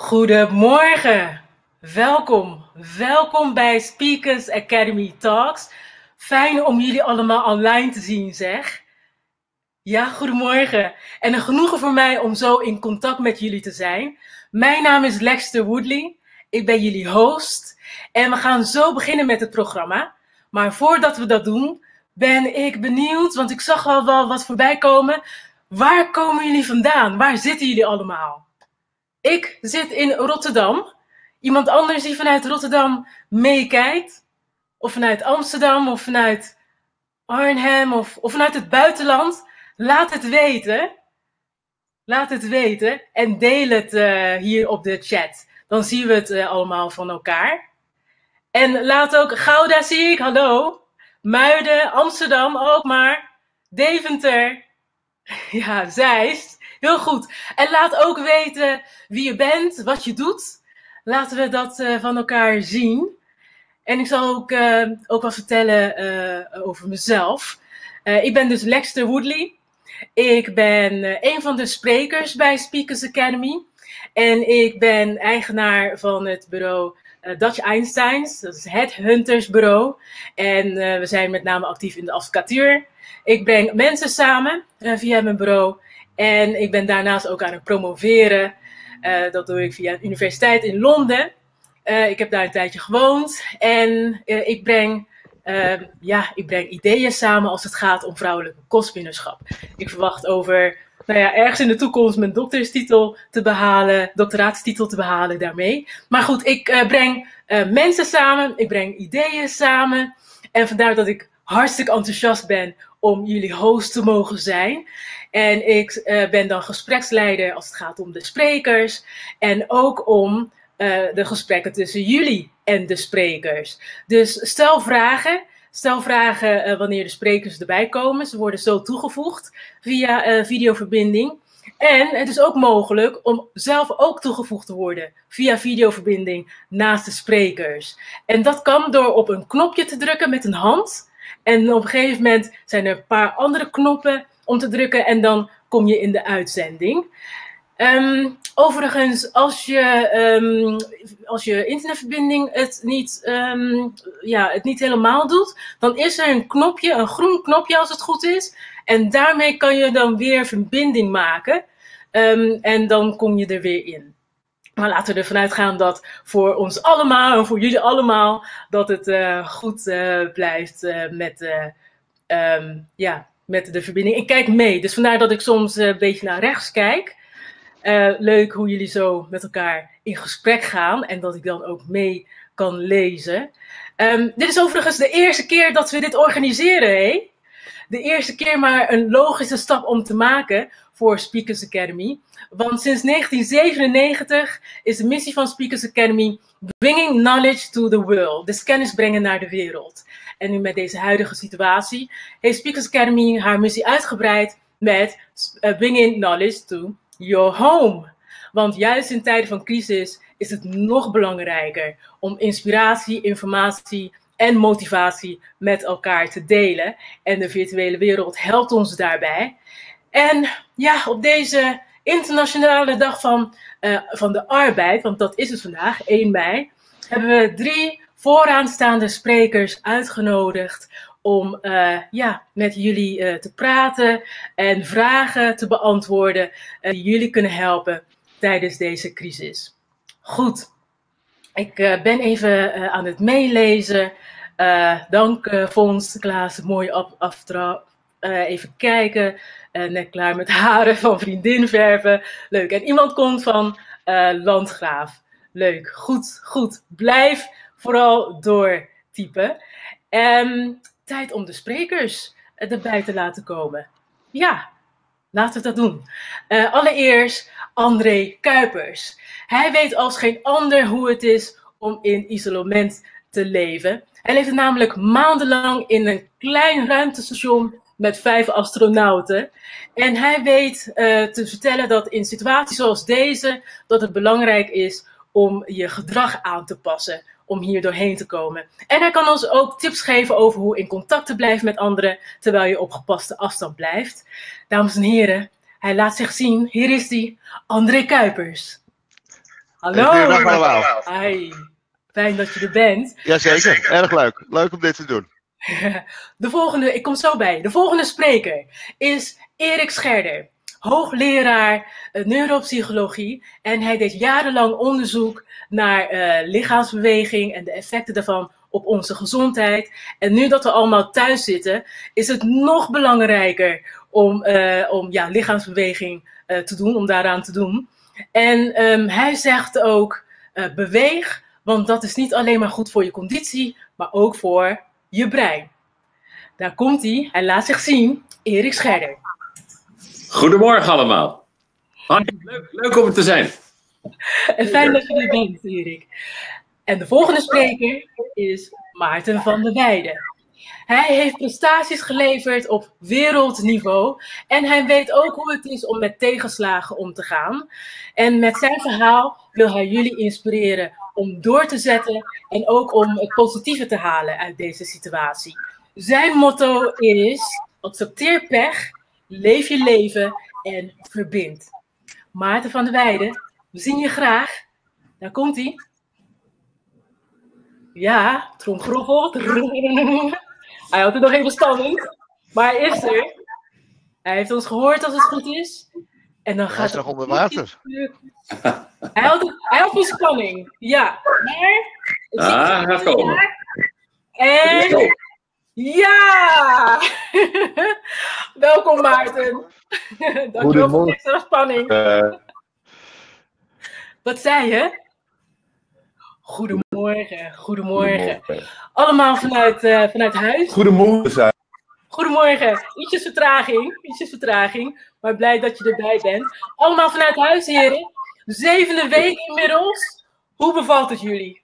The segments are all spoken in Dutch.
Goedemorgen, welkom bij Speakers Academy Talks. Fijn om jullie allemaal online te zien, zeg. Ja, goedemorgen. En een genoegen voor mij om zo in contact met jullie te zijn. Mijn naam is Lexter Woodley, ik ben jullie host en we gaan zo beginnen met het programma. Maar voordat we dat doen, ben ik benieuwd, want ik zag al wel wat voorbij komen. Waar komen jullie vandaan? Waar zitten jullie allemaal? Ik zit in Rotterdam. Iemand anders die vanuit Rotterdam meekijkt? Of vanuit Amsterdam, of vanuit Arnhem, of vanuit het buitenland? Laat het weten. Laat het weten en deel het hier op de chat. Dan zien we het allemaal van elkaar. En laat ook, Gouda zie ik, hallo. Muiden, Amsterdam, Alkmaar, Deventer. Ja, Zeist. Heel goed. En laat ook weten wie je bent, wat je doet. Laten we dat van elkaar zien. En ik zal ook wat vertellen over mezelf. Ik ben dus Lexter Woodley. Ik ben een van de sprekers bij Speakers Academy. En ik ben eigenaar van het bureau Dutch Einsteins. Dat is het Headhuntersbureau. En we zijn met name actief in de advocatuur. Ik breng mensen samen via mijn bureau. En ik ben daarnaast ook aan het promoveren. Dat doe ik via een universiteit in Londen. Ik heb daar een tijdje gewoond. En ik breng ideeën samen als het gaat om vrouwelijke kostwinnerschap. Ik verwacht over ergens in de toekomst mijn doctoraatstitel te behalen daarmee. Maar goed, ik breng mensen samen. Ik breng ideeën samen. En vandaar dat ik hartstikke enthousiast ben om jullie host te mogen zijn. En ik ben dan gespreksleider als het gaat om de sprekers. En ook om de gesprekken tussen jullie en de sprekers. Dus stel vragen. Stel vragen wanneer de sprekers erbij komen. Ze worden zo toegevoegd via videoverbinding. En het is ook mogelijk om zelf ook toegevoegd te worden via videoverbinding naast de sprekers. En dat kan door op een knopje te drukken met een hand. En op een gegeven moment zijn er een paar andere knoppen om te drukken en dan kom je in de uitzending. Overigens, als je internetverbinding het niet helemaal doet, dan is er een knopje, een groen knopje als het goed is. En daarmee kan je dan weer verbinding maken. En dan kom je er weer in. Maar laten we ervan uitgaan dat voor ons allemaal en voor jullie allemaal dat het goed blijft met de verbinding. Ik kijk mee, dus vandaar dat ik soms een beetje naar rechts kijk. Leuk hoe jullie zo met elkaar in gesprek gaan en dat ik dan ook mee kan lezen. Dit is overigens de eerste keer dat we dit organiseren, hè? De eerste keer, maar een logische stap om te maken voor Speakers Academy. Want sinds 1997 is de missie van Speakers Academy Bringing Knowledge to the World. Dus kennis brengen naar de wereld. En nu met deze huidige situatie heeft Speakers Academy haar missie uitgebreid met Bringing Knowledge to your home. Want juist in tijden van crisis is het nog belangrijker om inspiratie, informatie en motivatie met elkaar te delen. En de virtuele wereld helpt ons daarbij. En ja, op deze internationale dag van de arbeid, want dat is het vandaag, 1 mei, hebben we 3 vooraanstaande sprekers uitgenodigd om met jullie te praten en vragen te beantwoorden die jullie kunnen helpen tijdens deze crisis. Goed, ik ben even aan het meelezen. Dank Fons, Klaas, mooie aftrap. Even kijken, net klaar met haren van vriendin verven. Leuk, en iemand komt van Landgraaf. Leuk, goed. Blijf vooral doortypen. Tijd om de sprekers erbij te laten komen. Ja, laten we dat doen. Allereerst André Kuipers. Hij weet als geen ander hoe het is om in isolement te leven. Hij leefde namelijk maandenlang in een klein ruimtestation met 5 astronauten. En hij weet te vertellen dat in situaties zoals deze, dat het belangrijk is om je gedrag aan te passen, om hier doorheen te komen. En hij kan ons ook tips geven over hoe in contact te blijven met anderen, terwijl je op gepaste afstand blijft. Dames en heren, hij laat zich zien. Hier is hij, André Kuipers. Hallo. Goedendag allemaal. Hi. Fijn dat je er bent. Jazeker, erg leuk. Leuk om dit te doen. Ik kom zo bij. De volgende spreker is Erik Scherder, hoogleraar neuropsychologie. En hij deed jarenlang onderzoek naar lichaamsbeweging en de effecten daarvan op onze gezondheid. En nu dat we allemaal thuis zitten, is het nog belangrijker om lichaamsbeweging te doen, om daaraan te doen. En hij zegt ook, beweeg, want dat is niet alleen maar goed voor je conditie, maar ook voor je brein. Daar komt hij laat zich zien, Erik Scherder. Goedemorgen allemaal. Leuk om er te zijn. En fijn dat je er bent, Erik. En de volgende spreker is Maarten van der Weijden. Hij heeft prestaties geleverd op wereldniveau en hij weet ook hoe het is om met tegenslagen om te gaan. En met zijn verhaal wil hij jullie inspireren om door te zetten en ook om het positieve te halen uit deze situatie. Zijn motto is: accepteer pech, leef je leven en verbind. Maarten van der Weijden, we zien je graag. Daar komt hij. Ja, tromgeroffel. Hij had het nog even spannend, maar hij is er. Hij heeft ons gehoord als het goed is. En dan gaat hij is nog onder water. Hij had een spanning, ja. Maar gaat komen. En ja! Welkom Maarten. Dankjewel voor de extra spanning. Wat zei je? Goedemorgen. Allemaal vanuit huis. Goedemorgen. Goedemorgen. Ietsjes vertraging, maar blij dat je erbij bent. Allemaal vanuit huis, heren. 7e week inmiddels. Hoe bevalt het jullie?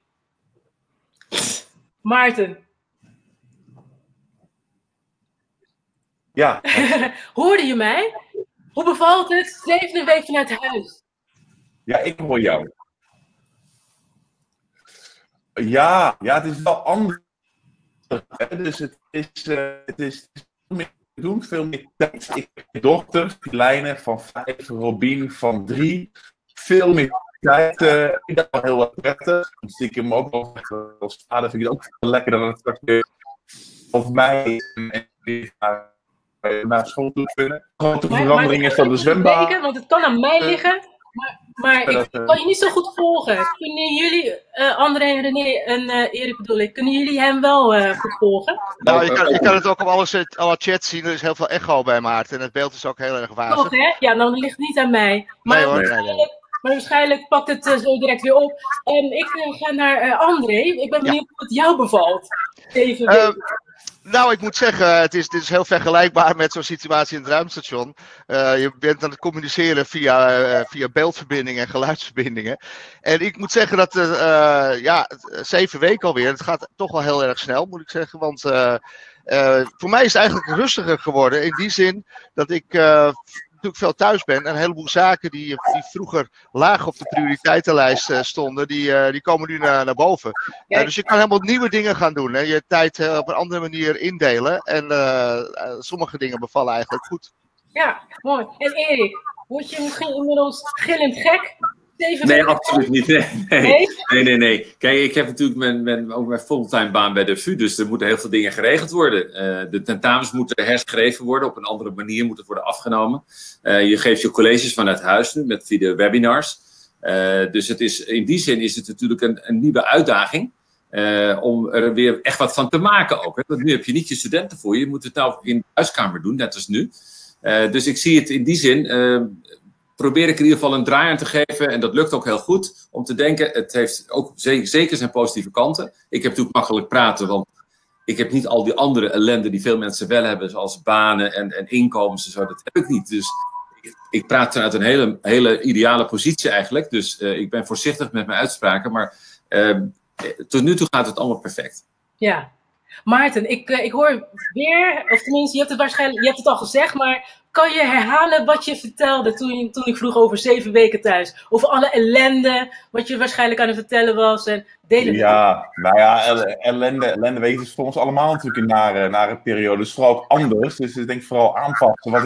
Maarten. Ja. Hoorde je mij? Hoe bevalt het? 7e week vanuit huis. Ja, ik hoor jou. Ja, het is wel anders. Dus het is veel meer te doen, veel meer tijd. Ik heb dochter, Filijne van 5, Robin van 3. Veel meer tijd. Ik vind dat wel heel erg prettig. Stiekem ook wel als vader vind ik het ook wel lekker dat het straks weer of mij naar school toe kunnen. Grote verandering is van de zwembad. Want het kan aan mij liggen. Maar ik kan je niet zo goed volgen. Kunnen jullie, André en René en Erik bedoel ik, kunnen jullie hem wel goed volgen? Nou, je kan het ook op alle chats zien. Er is heel veel echo bij Maarten. En het beeld is ook heel erg wazig. Toch, hè? Ja, dan ligt het niet aan mij. Maar, Nee. Maar waarschijnlijk pakt het zo direct weer op. Ik ga naar André. Ik ben benieuwd hoe het jou bevalt. Nou, ik moet zeggen, dit is heel vergelijkbaar met zo'n situatie in het ruimtestation. Je bent aan het communiceren via beeldverbindingen en geluidsverbindingen. En ik moet zeggen dat 7 weken alweer, het gaat toch wel heel erg snel, moet ik zeggen. Want voor mij is het eigenlijk rustiger geworden. In die zin dat ik natuurlijk veel thuis ben. En een heleboel zaken die vroeger laag op de prioriteitenlijst stonden, die komen nu naar boven. Dus je kan helemaal nieuwe dingen gaan doen. Hè. Je tijd op een andere manier indelen. En sommige dingen bevallen eigenlijk goed. Ja, mooi. En Erik, word je misschien inmiddels gillend gek? Nee, absoluut niet. Nee. Kijk, ik heb natuurlijk ook mijn fulltime baan bij de VU, dus er moeten heel veel dingen geregeld worden. De tentamens moeten herschreven worden, op een andere manier moeten worden afgenomen. Je geeft je colleges vanuit huis nu, via de webinars. Dus in die zin is het natuurlijk een nieuwe uitdaging. Om er weer echt wat van te maken ook. Hè? Want nu heb je niet je studenten voor je. Je moet het nou in de huiskamer doen, net als nu. Dus ik zie het in die zin. Probeer ik in ieder geval een draai aan te geven. En dat lukt ook heel goed. Om te denken, het heeft ook zeker zijn positieve kanten. Ik heb natuurlijk makkelijk praten. Want ik heb niet al die andere ellende die veel mensen wel hebben. Zoals banen en inkomens en zo. Dat heb ik niet. Dus ik praat vanuit een hele ideale positie eigenlijk. Dus ik ben voorzichtig met mijn uitspraken. Maar tot nu toe gaat het allemaal perfect. Ja. Maarten, ik hoor weer, of tenminste, je hebt het al gezegd, maar kan je herhalen wat je vertelde toen ik vroeg over 7 weken thuis? Over alle ellende, wat je waarschijnlijk aan het vertellen was en delen. Ja, nou ja, ellende weet is voor ons allemaal natuurlijk een nare periode. Dus vooral ook anders. Dus ik denk vooral aanpassen. Wat ik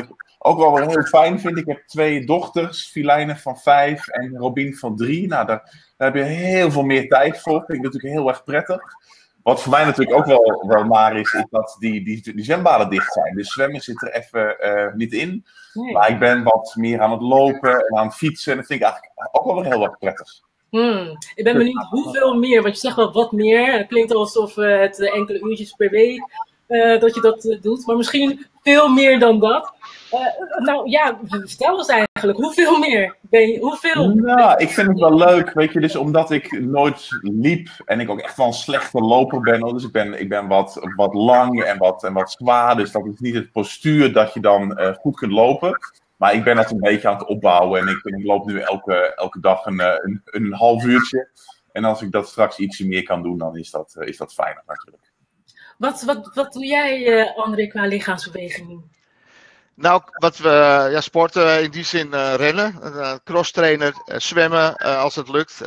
ook wel weer heel fijn vind. Ik heb 2 dochters, Filijne van 5 en Robin van 3. Nou, daar heb je heel veel meer tijd voor. Vind ik natuurlijk heel erg prettig. Wat voor mij natuurlijk ook wel naar is dat die zwembaden dicht zijn. Dus zwemmen zit er even niet in. Nee. Maar ik ben wat meer aan het lopen en aan het fietsen. En dat vind ik eigenlijk ook wel weer heel erg prettig. Ik ben benieuwd hoeveel meer, want je zegt wel wat meer. Het klinkt alsof het enkele uurtjes per week dat je dat doet. Maar misschien veel meer dan dat. Nou ja, vertel eens eigenlijk, hoeveel meer? Nou, ik vind het wel leuk, weet je, dus omdat ik nooit liep en ik ook echt wel een slechte loper ben, dus ik ben wat lang en wat zwaar, dus dat is niet het postuur dat je dan goed kunt lopen. Maar ik ben dat een beetje aan het opbouwen en ik loop nu elke dag een half uurtje. En als ik dat straks ietsje meer kan doen, dan is dat fijner natuurlijk. Wat doe jij, André, qua lichaamsbeweging? Nou, wat we sporten in die zin rennen, crosstrainer, zwemmen als het lukt.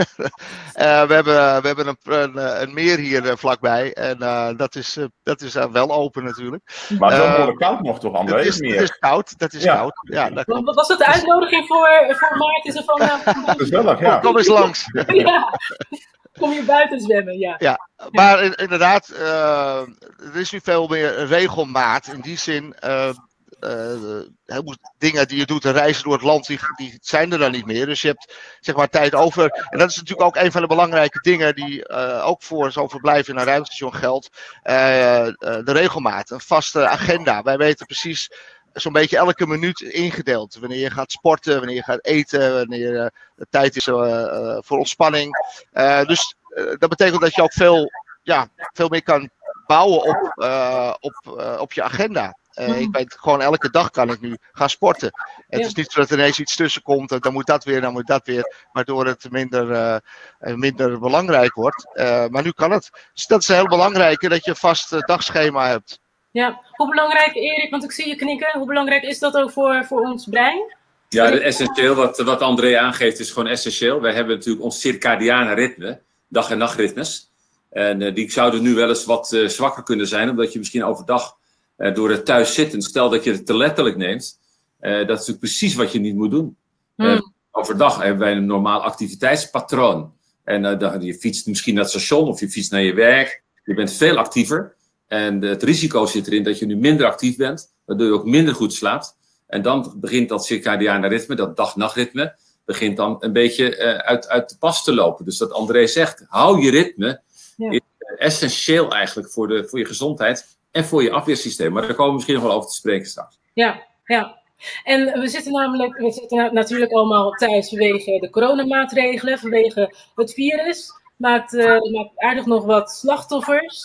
We hebben een meer hier vlakbij en dat is wel open natuurlijk. Maar het is wel behoorlijk koud nog toch, André? Het is koud, dat is koud. Ja, dat klopt. Was dat de uitnodiging voor Maarten? Gezellig, ja. Kom eens langs. Ja. Kom je buiten zwemmen, ja. Ja, maar inderdaad, er is nu veel meer regelmaat in die zin. Dingen die je doet, reizen door het land, die zijn er dan niet meer. Dus je hebt zeg maar tijd over. En dat is natuurlijk ook een van de belangrijke dingen die ook voor zo'n verblijf in een ruimtestation geldt. De regelmaat, een vaste agenda. Wij weten precies zo'n beetje elke minuut ingedeeld. Wanneer je gaat sporten, wanneer je gaat eten, wanneer de tijd is voor ontspanning. Dus dat betekent dat je ook veel meer kan bouwen op je agenda. Ik weet gewoon elke dag kan ik nu gaan sporten. Het is niet zo dat er ineens iets tussen komt, dan moet dat weer, waardoor het minder belangrijk wordt. Maar nu kan het. Dus dat is heel belangrijk, dat je een vast dagschema hebt. Ja, hoe belangrijk, Erik, want ik zie je knikken, hoe belangrijk is dat ook voor ons brein? Ja, essentieel, wat André aangeeft is gewoon essentieel. Wij hebben natuurlijk ons circadiane ritme, dag- en nachtritmes. En die zouden nu wel eens wat zwakker kunnen zijn, omdat je misschien overdag door het thuis zitten, stel dat je het te letterlijk neemt, dat is natuurlijk precies wat je niet moet doen. Overdag hebben wij een normaal activiteitspatroon. En je fietst misschien naar het station of je fietst naar je werk. Je bent veel actiever. En het risico zit erin dat je nu minder actief bent, waardoor je ook minder goed slaapt. En dan begint dat circadiane ritme, dat dag-nachtritme, begint dan een beetje uit de pas te lopen. Dus dat André zegt, hou je ritme, is essentieel eigenlijk voor je gezondheid en voor je afweersysteem. Maar daar komen we misschien nog wel over te spreken straks. Ja. En we zitten natuurlijk allemaal thuis vanwege de coronamaatregelen, vanwege het virus. Maakt aardig nog wat slachtoffers.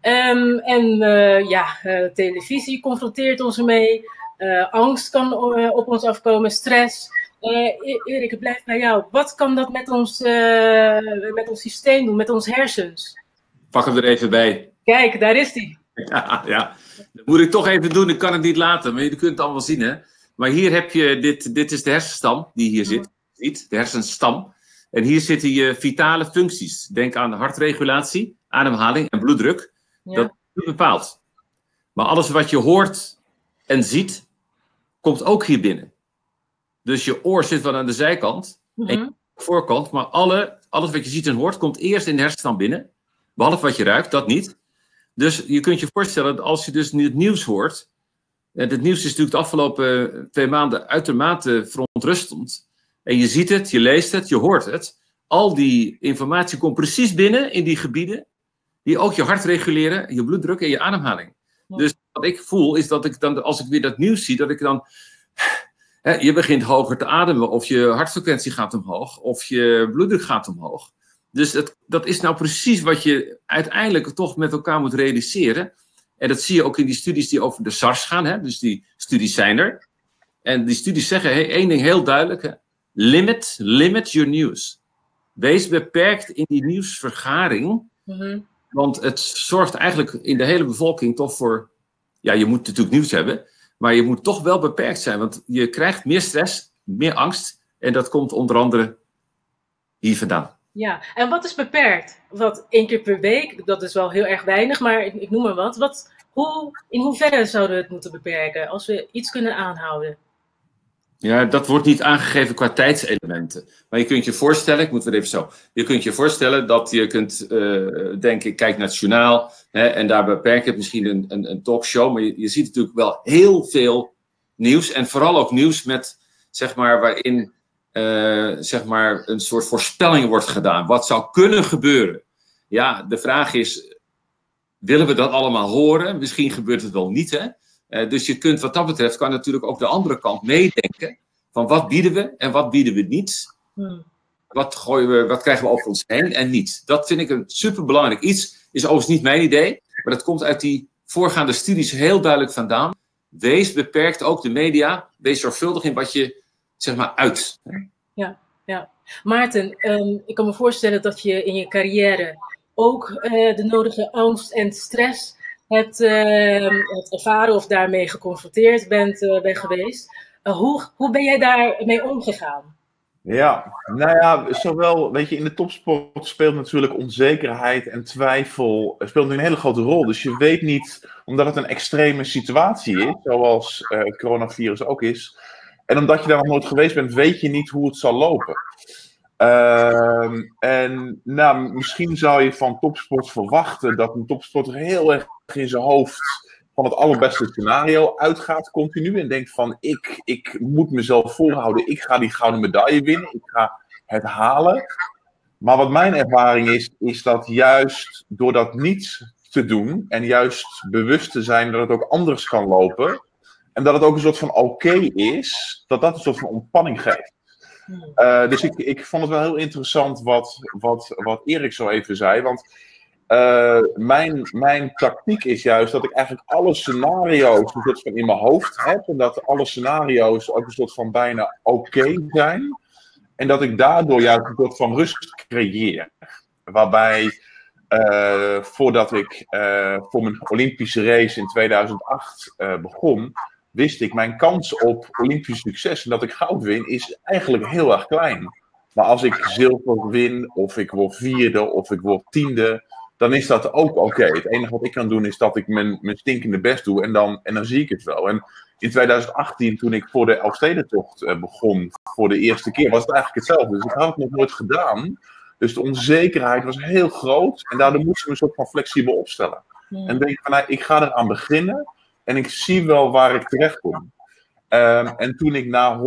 Televisie confronteert ons ermee. Angst kan op ons afkomen, stress. Erik, het blijft bij jou. Wat kan dat met ons systeem doen, met ons hersens? Pak hem er even bij. Kijk, daar is hij. Ja, dat moet ik toch even doen. Ik kan het niet laten, maar je kunt het allemaal zien, hè. Maar hier heb je, dit is de hersenstam die hier zit. Ziet, de hersenstam. En hier zitten je vitale functies. Denk aan hartregulatie, ademhaling en bloeddruk. Ja. Dat is bepaald. Maar alles wat je hoort en ziet, komt ook hier binnen. Dus je oor zit wel aan de zijkant en de voorkant. Maar alles wat je ziet en hoort, komt eerst in de hersenstam binnen. Behalve wat je ruikt, dat niet. Dus je kunt je voorstellen dat als je dus nu het nieuws hoort. En het nieuws is natuurlijk de afgelopen 2 maanden uitermate verontrustend. En je ziet het, je leest het, je hoort het. Al die informatie komt precies binnen in die gebieden. Die ook je hart reguleren, je bloeddruk en je ademhaling. Ja. Dus wat ik voel is dat ik dan, als ik weer dat nieuws zie, dat ik dan. Je begint hoger te ademen, of je hartfrequentie gaat omhoog, of je bloeddruk gaat omhoog. Dus dat is nou precies wat je uiteindelijk toch met elkaar moet realiseren. En dat zie je ook in die studies die over de SARS gaan. Hè? Dus die studies zijn er. En die studies zeggen één ding heel duidelijk. Hè? Limit your news. Wees beperkt in die nieuwsvergaring. Want het zorgt eigenlijk in de hele bevolking toch voor. Ja, je moet natuurlijk nieuws hebben. Maar je moet toch wel beperkt zijn. Want je krijgt meer stress, meer angst. En dat komt onder andere hier vandaan. Ja, en wat is beperkt? Wat 1 keer per week, dat is wel heel erg weinig, maar ik noem maar wat. In hoeverre zouden we het moeten beperken als we iets kunnen aanhouden? Ja, dat wordt niet aangegeven qua tijdselementen. Maar je kunt je voorstellen, ik moet weer even zo. Je kunt je voorstellen dat je kunt denken, kijk naar het journaal. Hè, en daar beperk je misschien een talkshow. Maar je ziet natuurlijk wel heel veel nieuws. En vooral ook nieuws met, zeg maar, waarin zeg maar een soort voorspelling wordt gedaan. Wat zou kunnen gebeuren? Ja, de vraag is, willen we dat allemaal horen? Misschien gebeurt het wel niet, hè? Dus je kunt wat dat betreft, kan natuurlijk ook de andere kant meedenken. Van wat bieden we en wat bieden we niet? Wat krijgen we over ons heen en niet? Dat vind ik een superbelangrijk iets. Is overigens niet mijn idee. Maar dat komt uit die voorgaande studies heel duidelijk vandaan. Wees beperkt, ook de media. Wees zorgvuldig in wat je, zeg maar, uit. Ja. Maarten, ik kan me voorstellen dat je in je carrière ook de nodige angst en stress hebt ervaren of daarmee geconfronteerd bent geweest. Hoe ben jij daarmee omgegaan? Ja, nou ja, zowel, weet je, in de topsport speelt natuurlijk onzekerheid en twijfel speelt een hele grote rol. Dus je weet niet, omdat het een extreme situatie is, zoals het coronavirus ook is, en omdat je daar nog nooit geweest bent, weet je niet hoe het zal lopen. En nou, misschien zou je van topsport verwachten dat een topsporter heel erg in zijn hoofd van het allerbeste scenario uitgaat continu. En denkt van, ik moet mezelf voorhouden. Ik ga die gouden medaille winnen. Ik ga het halen. Maar wat mijn ervaring is dat juist door dat niet te doen en juist bewust te zijn dat het ook anders kan lopen. En dat het ook een soort van oké is, dat een soort van ontspanning geeft. Dus ik vond het wel heel interessant wat Erik zo even zei. Want mijn tactiek is juist dat ik eigenlijk alle scenario's een soort van in mijn hoofd heb. En dat alle scenario's ook een soort van bijna oké zijn. En dat ik daardoor juist een soort van rust creëer. Waarbij voordat ik voor mijn Olympische race in 2008 begon, wist ik, mijn kans op Olympisch succes en dat ik goud win, is eigenlijk heel erg klein. Maar als ik zilver win, of ik word vierde, of ik word tiende, dan is dat ook oké. Het enige wat ik kan doen, is dat ik mijn stinkende best doe en dan zie ik het wel. En in 2018, toen ik voor de Elfstedentocht begon, voor de eerste keer, was het eigenlijk hetzelfde. Dus ik had het nog nooit gedaan. Dus de onzekerheid was heel groot en daardoor moest ik me een soort van flexibel opstellen. En denk ik van, nou, ik ga eraan beginnen. En ik zie wel waar ik terecht kom. En toen ik na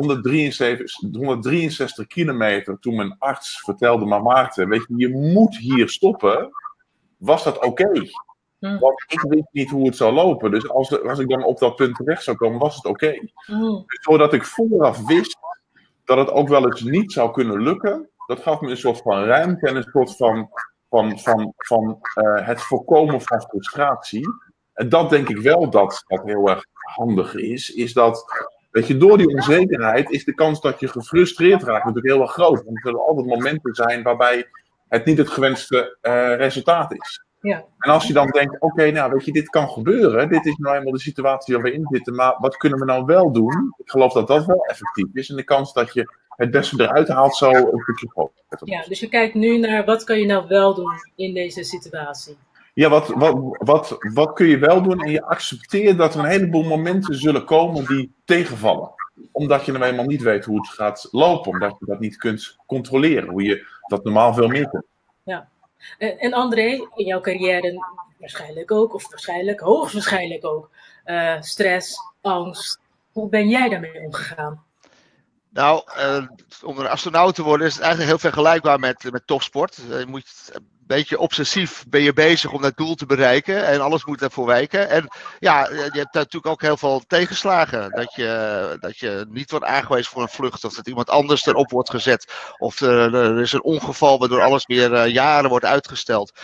163 kilometer, toen mijn arts vertelde, maar Maarten, weet je moet hier stoppen, was dat oké. Want ik wist niet hoe het zou lopen. Dus als ik dan op dat punt terecht zou komen, was het oké. Dus doordat ik vooraf wist dat het ook wel eens niet zou kunnen lukken, dat gaf me een soort van ruimte en een soort van het voorkomen van frustratie. En dat denk ik wel dat heel erg handig is dat, weet je, door die onzekerheid is de kans dat je gefrustreerd raakt natuurlijk heel erg groot. Want er zullen altijd momenten zijn waarbij het niet het gewenste resultaat is. Ja. En als je dan denkt, oké, nou weet je, dit kan gebeuren. Dit is nou eenmaal de situatie waar we in zitten. Maar wat kunnen we nou wel doen? Ik geloof dat dat wel effectief is. En de kans dat je het beste eruit haalt zo een stukje groter. Ja, dus je kijkt nu naar wat kan je nou wel doen in deze situatie. Ja, wat kun je wel doen? En je accepteert dat er een heleboel momenten zullen komen die tegenvallen. Omdat je nou eenmaal niet weet hoe het gaat lopen. Omdat je dat niet kunt controleren. Hoe je dat normaal veel meer kunt. Ja. En André, in jouw carrière waarschijnlijk ook, of hoogstwaarschijnlijk ook, stress, angst. Hoe ben jij daarmee omgegaan? Nou, om een astronaut te worden is het eigenlijk heel vergelijkbaar met topsport. Je moet een beetje obsessief ben je bezig om dat doel te bereiken en alles moet ervoor wijken. En ja, je hebt natuurlijk ook heel veel tegenslagen. Dat je niet wordt aangewezen voor een vlucht of dat iemand anders erop wordt gezet. Of er is een ongeval waardoor alles weer jaren wordt uitgesteld.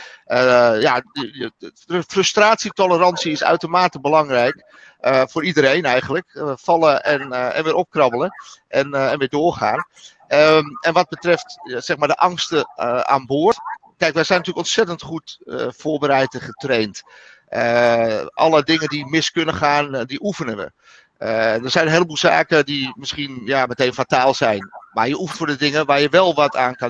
De frustratietolerantie is uitermate belangrijk. Voor iedereen eigenlijk. Vallen en weer opkrabbelen. En weer doorgaan. En wat betreft zeg maar de angsten aan boord. Kijk, wij zijn natuurlijk ontzettend goed voorbereid en getraind. Alle dingen die mis kunnen gaan, die oefenen we. Er zijn een heleboel zaken die misschien meteen fataal zijn. Maar je oefent voor de dingen waar je wel wat aan kan doen.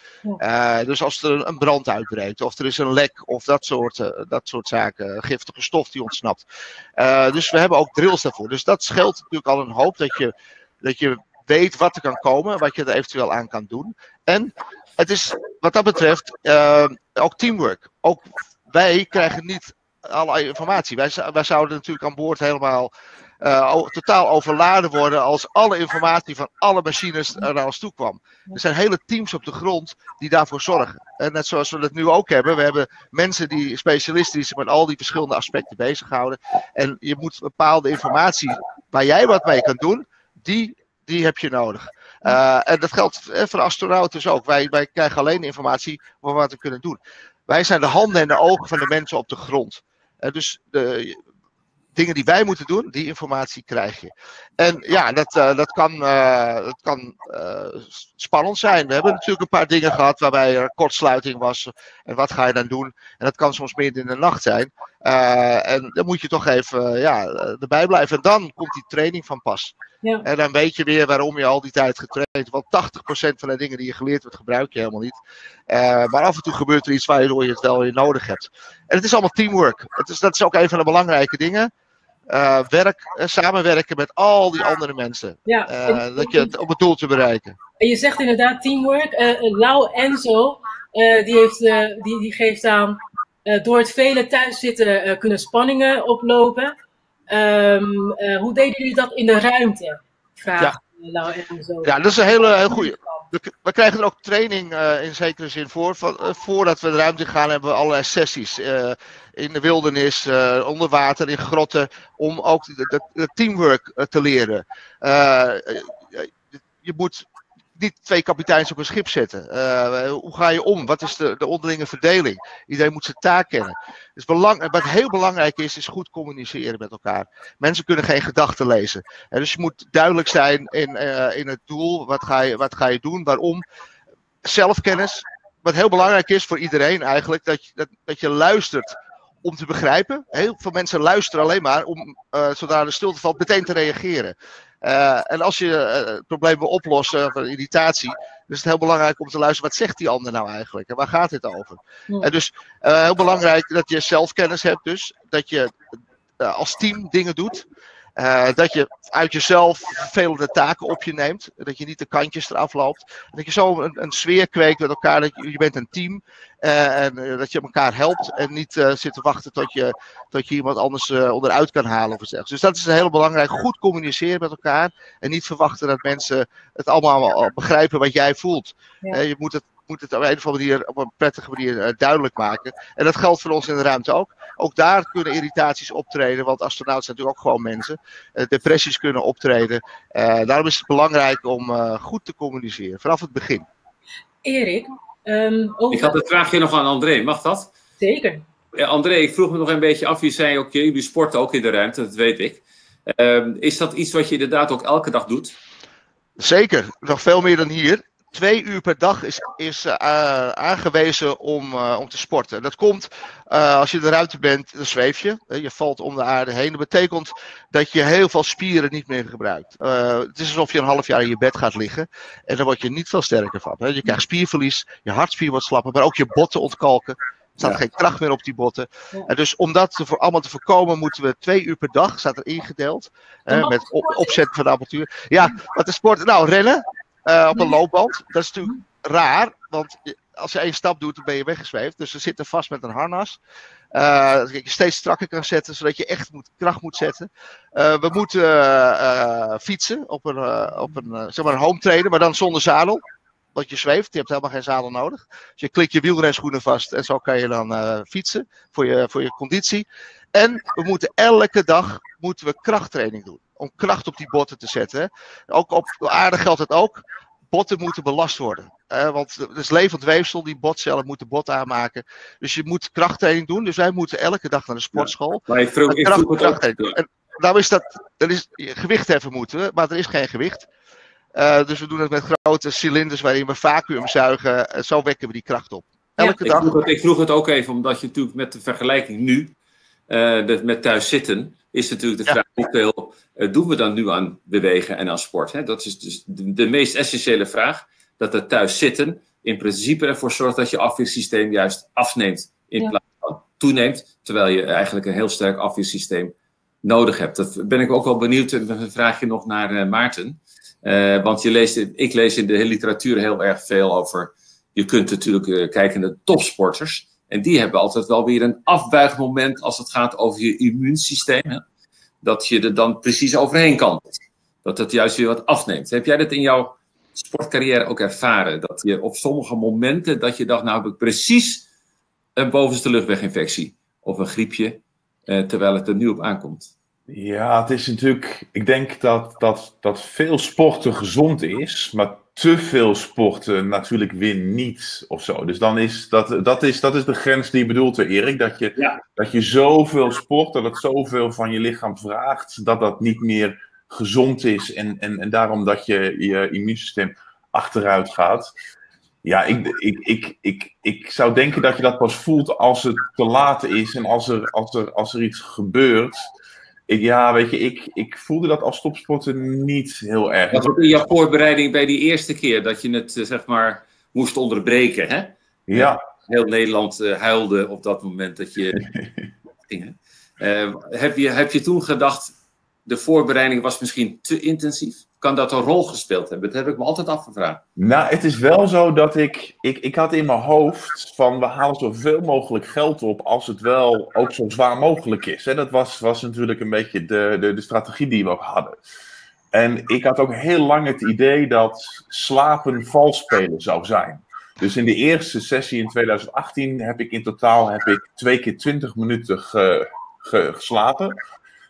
Dus als er een brand uitbreekt, of er is een lek, of dat soort zaken, giftige stof die ontsnapt. Dus we hebben ook drills daarvoor. Dus dat scheelt natuurlijk al een hoop dat je weet wat er kan komen, wat je er eventueel aan kan doen. En het is wat dat betreft ook teamwork. Ook wij krijgen niet alle informatie. Wij zouden natuurlijk aan boord helemaal totaal overladen worden als alle informatie van alle machines er naar ons toe kwam. Er zijn hele teams op de grond die daarvoor zorgen. En net zoals we het nu ook hebben. We hebben mensen die specialisten die zich met al die verschillende aspecten bezighouden. En je moet bepaalde informatie waar jij wat mee kan doen, die heb je nodig. En dat geldt voor astronauten dus ook. Wij krijgen alleen informatie over wat we kunnen doen. Wij zijn de handen en de ogen van de mensen op de grond. Dus de dingen die wij moeten doen, die informatie krijg je. En ja, dat kan spannend zijn. We hebben natuurlijk een paar dingen gehad waarbij er kortsluiting was. En wat ga je dan doen? En dat kan soms midden in de nacht zijn. En dan moet je toch even erbij blijven. En dan komt die training van pas. Ja. En dan weet je weer waarom je al die tijd getraind. Want 80% van de dingen die je geleerd wordt, gebruik je helemaal niet. Maar af en toe gebeurt er iets waardoor je het wel weer nodig hebt. En het is allemaal teamwork. Dat is ook een van de belangrijke dingen. Samenwerken met al die andere mensen. Ja, dat je het op het doel te bereiken. En je zegt inderdaad teamwork. Lau Enzo, die geeft aan, door het vele thuiszitten kunnen spanningen oplopen. Hoe deden jullie dat in de ruimte? Vraagt Lau Enzo. Ja, dat is een heel goede. We krijgen er ook training in zekere zin voor. Voordat we de ruimte gaan hebben we allerlei sessies. In de wildernis, onder water, in grotten. Om ook de teamwork te leren. Je moet niet 2 kapiteins op een schip zetten. Hoe ga je om? Wat is de onderlinge verdeling? Iedereen moet zijn taak kennen. Dus wat heel belangrijk is goed communiceren met elkaar. Mensen kunnen geen gedachten lezen. Dus je moet duidelijk zijn in het doel. Wat ga je doen? Waarom? Zelfkennis. Wat heel belangrijk is voor iedereen eigenlijk. Dat je luistert om te begrijpen. Heel veel mensen luisteren alleen maar om, zodra de stilte valt, meteen te reageren. En als je het probleem wil oplossen, of een irritatie, dan is het heel belangrijk om te luisteren, wat zegt die ander nou eigenlijk? En waar gaat dit over? Ja. En dus heel belangrijk dat je zelfkennis hebt dus. Dat je als team dingen doet. Dat je uit jezelf vervelende taken op je neemt. Dat je niet de kantjes eraf loopt. Dat je zo een sfeer kweekt met elkaar. Dat je bent een team. En dat je elkaar helpt. En niet zit te wachten tot je iemand anders onderuit kan halen. Of iets. Dus dat is heel belangrijk. Goed communiceren met elkaar. En niet verwachten dat mensen het allemaal begrijpen wat jij voelt. Ja. Je moet het op een of andere manier, op een prettige manier duidelijk maken. En dat geldt voor ons in de ruimte ook. Ook daar kunnen irritaties optreden, want astronauten zijn natuurlijk ook gewoon mensen. Depressies kunnen optreden. Daarom is het belangrijk om goed te communiceren, vanaf het begin. Erik? Ik had een vraagje nog aan André, mag dat? Zeker. André, ik vroeg me nog een beetje af, je zei ook, jullie sporten ook in de ruimte, dat weet ik. Is dat iets wat je inderdaad ook elke dag doet? Zeker, nog veel meer dan hier. 2 uur per dag is aangewezen om te sporten. Dat komt als je in de ruimte bent, dan zweef je. Je valt om de aarde heen. Dat betekent dat je heel veel spieren niet meer gebruikt. Het is alsof je een half jaar in je bed gaat liggen. En daar word je niet veel sterker van. Je krijgt spierverlies, je hartspier wordt slapper, maar ook je botten ontkalken. Er staat geen kracht meer op die botten. Ja. En dus om dat allemaal te voorkomen moeten we 2 uur per dag, staat er ingedeeld. Met opzetten van de apparatuur. Ja, wat is sport? Nou, rennen. Op een loopband. Dat is natuurlijk raar, want als je 1 stap doet, dan ben je weggezweefd. Dus we zitten vast met een harnas. Dat je steeds strakker kan zetten, zodat je echt kracht moet zetten. We moeten fietsen op een zeg maar een home trainer, maar dan zonder zadel. Want je zweeft, je hebt helemaal geen zadel nodig. Dus je klikt je wielrenschoenen vast en zo kan je dan fietsen voor je conditie. En we moeten elke dag krachttraining doen. Om kracht op die botten te zetten. Ook op de aarde geldt het ook. Botten moeten belast worden. Want het is levend weefsel, die botcellen moeten bot aanmaken. Dus je moet krachttraining doen. Dus wij moeten elke dag naar de sportschool. Maar ik vroeg het ook. En nou is gewicht heffen moeten we, maar er is geen gewicht. Dus we doen het met grote cilinders waarin we vacuüm zuigen. En zo wekken we die kracht op. Elke dag. Ik vroeg het ook even, omdat je natuurlijk met de vergelijking nu, met thuis zitten, is natuurlijk de vraag hoeveel doen we dan nu aan bewegen en aan sport. Hè? Dat is dus de meest essentiële vraag. Dat het thuis zitten in principe ervoor zorgt dat je afweersysteem juist afneemt in plaats van toeneemt, terwijl je eigenlijk een heel sterk afweersysteem nodig hebt. Dat ben ik ook wel benieuwd. Een vraagje nog naar Maarten. Want ik lees in de literatuur heel erg veel over. Je kunt natuurlijk kijken naar de topsporters. En die hebben altijd wel weer een afbuigmoment als het gaat over je immuunsysteem. Hè? Dat je er dan precies overheen kan. Dat het juist weer wat afneemt. Heb jij dat in jouw sportcarrière ook ervaren? Dat je op sommige momenten dat je dacht, nou heb ik precies een bovenste luchtweginfectie. Of een griepje. Terwijl het er nu op aankomt. Ja, het is natuurlijk. Ik denk dat veel sporten gezond is, maar te veel sporten natuurlijk weer niet of zo. Dus dan is dat is de grens die je bedoelt, Erik. Dat je zoveel sport, dat het zoveel van je lichaam vraagt, dat dat niet meer gezond is. En daarom dat je immuunsysteem achteruit gaat. Ja, ik zou denken dat je dat pas voelt als het te laat is en als er iets gebeurt. Ik voelde dat als topsporter niet heel erg. Was het in jouw voorbereiding bij die eerste keer dat je het zeg maar moest onderbreken, hè? Ja. Heel Nederland huilde op dat moment dat je ging. Heb je toen gedacht, de voorbereiding was misschien te intensief? Kan dat een rol gespeeld hebben? Dat heb ik me altijd afgevraagd. Nou, het is wel zo dat ik had in mijn hoofd van we halen zoveel mogelijk geld op als het wel ook zo zwaar mogelijk is. Hè? Dat was natuurlijk een beetje de strategie die we ook hadden. En ik had ook heel lang het idee dat slapen vals spelen zou zijn. Dus in de eerste sessie in 2018 heb ik in totaal 2 keer 20 minuten geslapen.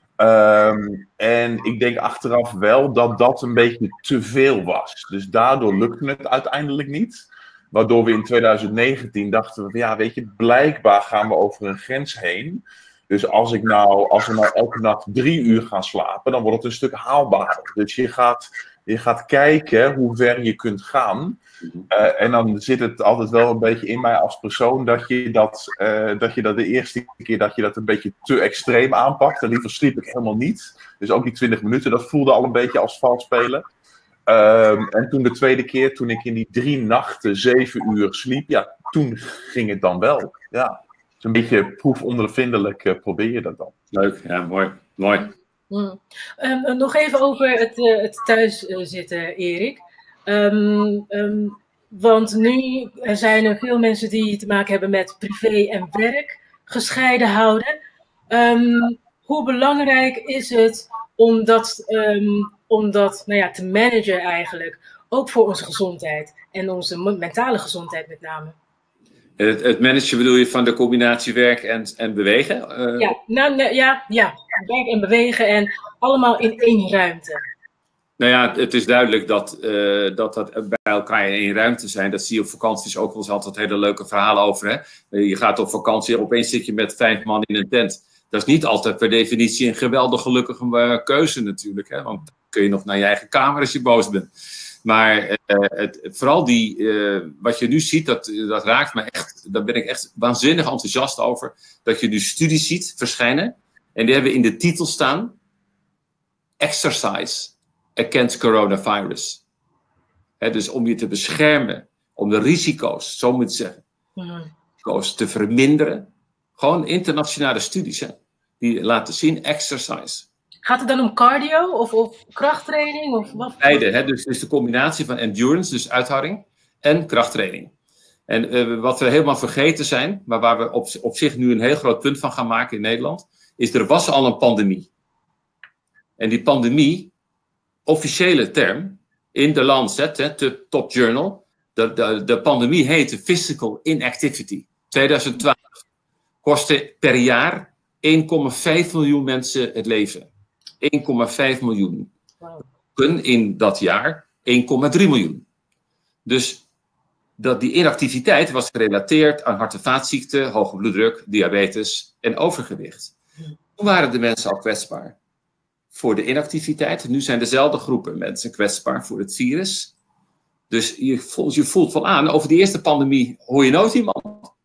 En ik denk achteraf wel dat dat een beetje te veel was. Dus daardoor lukte het uiteindelijk niet. Waardoor we in 2019 dachten we, ja, weet je, blijkbaar gaan we over een grens heen. Dus als we nou elke nacht 3 uur gaan slapen, dan wordt het een stuk haalbaarder. Dus je gaat kijken hoe ver je kunt gaan. En dan zit het altijd wel een beetje in mij als persoon dat je dat de eerste keer dat je dat een beetje te extreem aanpakt. En liever sliep ik helemaal niet. Dus ook die 20 minuten, dat voelde al een beetje als vals spelen. En toen de tweede keer, toen ik in die 3 nachten 7 uur sliep, ja, toen ging het dan wel. Ja. Dus een beetje proefondervindelijk probeer je dat dan. Leuk, ja, mooi. Nog even over het thuiszitten, Erik. Want nu zijn er veel mensen die te maken hebben met privé en werk gescheiden houden. Hoe belangrijk is het om dat te managen eigenlijk? Ook voor onze gezondheid en onze mentale gezondheid met name. Het managen bedoel je van de combinatie werk en bewegen? Werk en bewegen en allemaal in één ruimte. Nou ja, het is duidelijk dat bij elkaar in één ruimte zijn. Dat zie je op vakanties ook wel eens altijd hele leuke verhalen over. Hè? Je gaat op vakantie en opeens zit je met 5 man in een tent. Dat is niet altijd per definitie een geweldig gelukkige keuze natuurlijk. Hè? Want dan kun je nog naar je eigen kamer als je boos bent. Maar vooral wat je nu ziet, dat raakt me echt. Daar ben ik echt waanzinnig enthousiast over. Dat je nu studies ziet verschijnen. En die hebben in de titel staan: Exercise against coronavirus. Dus om je te beschermen, om de risico's, zo moet je zeggen, te verminderen. Gewoon internationale studies, hè, die laten zien exercise. Gaat het dan om cardio of krachttraining? Of wat? Beide, hè? Dus de combinatie van endurance, dus uithouding, en krachttraining. En wat we helemaal vergeten zijn, maar waar we op zich nu een heel groot punt van gaan maken in Nederland, is er was al een pandemie. En die pandemie, officiële term, in de Lancet, de top journal, de pandemie heette Physical Inactivity. 2012 kostte per jaar 1,5 miljoen mensen het leven. 1,5 miljoen. Wow. In dat jaar 1,3 miljoen. Dus die inactiviteit was gerelateerd aan hart- en vaatziekten, hoge bloeddruk, diabetes en overgewicht. Toen waren de mensen al kwetsbaar voor de inactiviteit. Nu zijn dezelfde groepen mensen kwetsbaar voor het virus. Dus je voelt wel aan, over die eerste pandemie hoor je nooit iemand.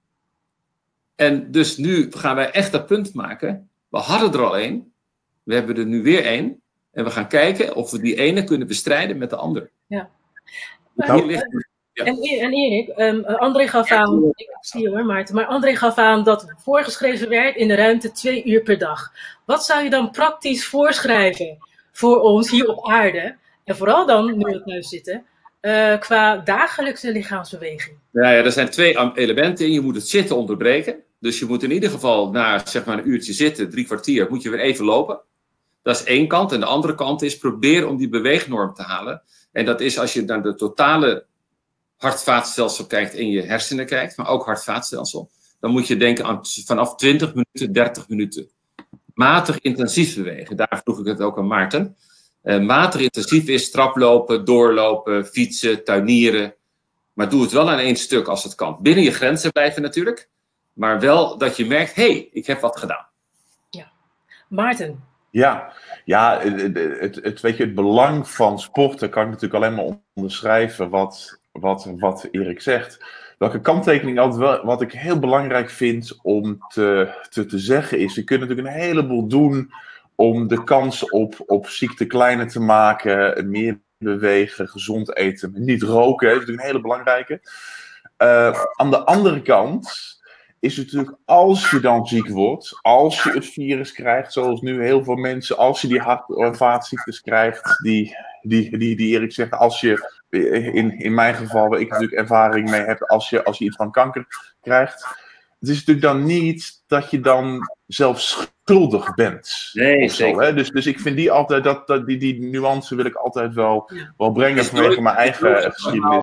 En dus nu gaan wij echt dat punt maken. We hadden er al 1. We hebben er nu weer 1. En we gaan kijken of we die ene kunnen bestrijden met de ander. Ja. Ja. En Erik, André gaf aan, ik zie je hoor Maarten, maar André gaf aan dat voorgeschreven werd in de ruimte 2 uur per dag. Wat zou je dan praktisch voorschrijven voor ons hier op aarde? En vooral dan, nu we thuis zitten, qua dagelijkse lichaamsbeweging. Ja, er zijn 2 elementen in. Je moet het zitten onderbreken. Dus je moet in ieder geval na zeg maar een uurtje zitten, 3 kwartier, moet je weer even lopen. Dat is één kant. En de andere kant is probeer om die beweegnorm te halen. En dat is als je naar de totale hart-vaatstelsel kijkt en je hersenen kijkt, maar ook hart-vaatstelsel. Dan moet je denken aan vanaf 20 minuten, 30 minuten. Matig intensief bewegen. Daar vroeg ik het ook aan Maarten. Matig intensief is traplopen, doorlopen, fietsen, tuinieren. Maar doe het wel aan 1 stuk als het kan. Binnen je grenzen blijven natuurlijk. Maar wel dat je merkt, hé, ik heb wat gedaan. Ja. Maarten. Ja, het belang van sporten kan ik natuurlijk alleen maar onderschrijven wat Erik zegt. Welke kanttekening altijd wel, wat ik heel belangrijk vind om te zeggen is, je kunt natuurlijk een heleboel doen om de kans op ziekte kleiner te maken, meer bewegen, gezond eten, niet roken, dat is natuurlijk een hele belangrijke. Aan de andere kant is natuurlijk, als je dan ziek wordt, als je het virus krijgt, zoals nu heel veel mensen, als je die hart- en vaatziektes krijgt, die Erik zegt, als je, in mijn geval, waar ik natuurlijk ervaring mee heb, als je iets van kanker krijgt, het is natuurlijk dan niet dat je dan zelf schuldig bent. Nee, zo, zeker. hè? Dus ik vind die altijd, die nuance wil ik altijd wel brengen vanwege mijn eigen geschiedenis.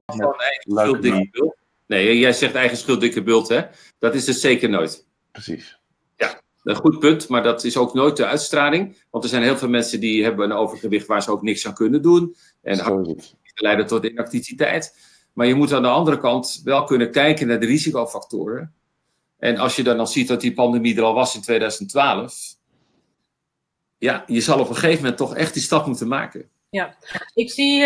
Nee, jij zegt eigen schuld, dikke bult, hè? Dat is het zeker nooit. Precies. Ja, een goed punt, maar dat is ook nooit de uitstraling. Want er zijn heel veel mensen die hebben een overgewicht waar ze ook niks aan kunnen doen. En dat leidt tot inactiviteit. Maar je moet aan de andere kant wel kunnen kijken naar de risicofactoren. En als je dan ziet dat die pandemie er al was in 2012... ja, je zal op een gegeven moment toch echt die stap moeten maken. Ja, ik zie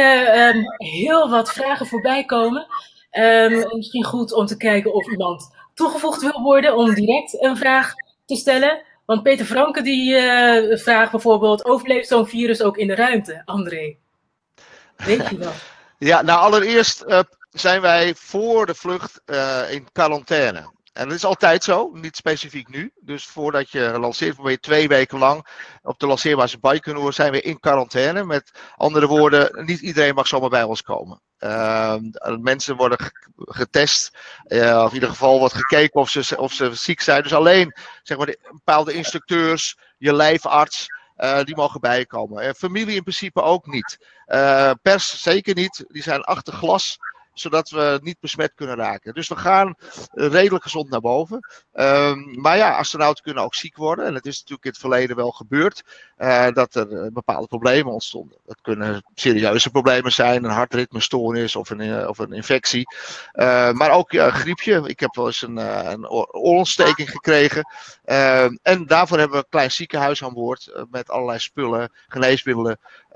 heel wat vragen voorbij komen. Misschien goed om te kijken of iemand toegevoegd wil worden om direct een vraag te stellen. Want Peter Franke die vraagt bijvoorbeeld, overleeft zo'n virus ook in de ruimte, André? Weet je dat? Ja, nou allereerst zijn wij voor de vlucht in quarantaine. En dat is altijd zo, niet specifiek nu. Dus voordat je lanceert, ben je 2 weken lang op de lanceerbare Baikonur zijn we in quarantaine. Met andere woorden, niet iedereen mag zomaar bij ons komen. Mensen worden getest, of in ieder geval wordt gekeken of ze ziek zijn. Dus alleen zeg maar, bepaalde instructeurs, je lijfarts, die mogen bijkomen. Familie in principe ook niet. Pers zeker niet, die zijn achter glas, zodat we niet besmet kunnen raken. Dus we gaan redelijk gezond naar boven. Maar ja, astronauten kunnen ook ziek worden. En het is natuurlijk in het verleden wel gebeurd dat er bepaalde problemen ontstonden. Dat kunnen serieuze problemen zijn, een hartritmestoornis of een infectie. Maar ook een griepje. Ik heb wel eens een oorontsteking gekregen. En daarvoor hebben we een klein ziekenhuis aan boord met allerlei spullen, geneesmiddelen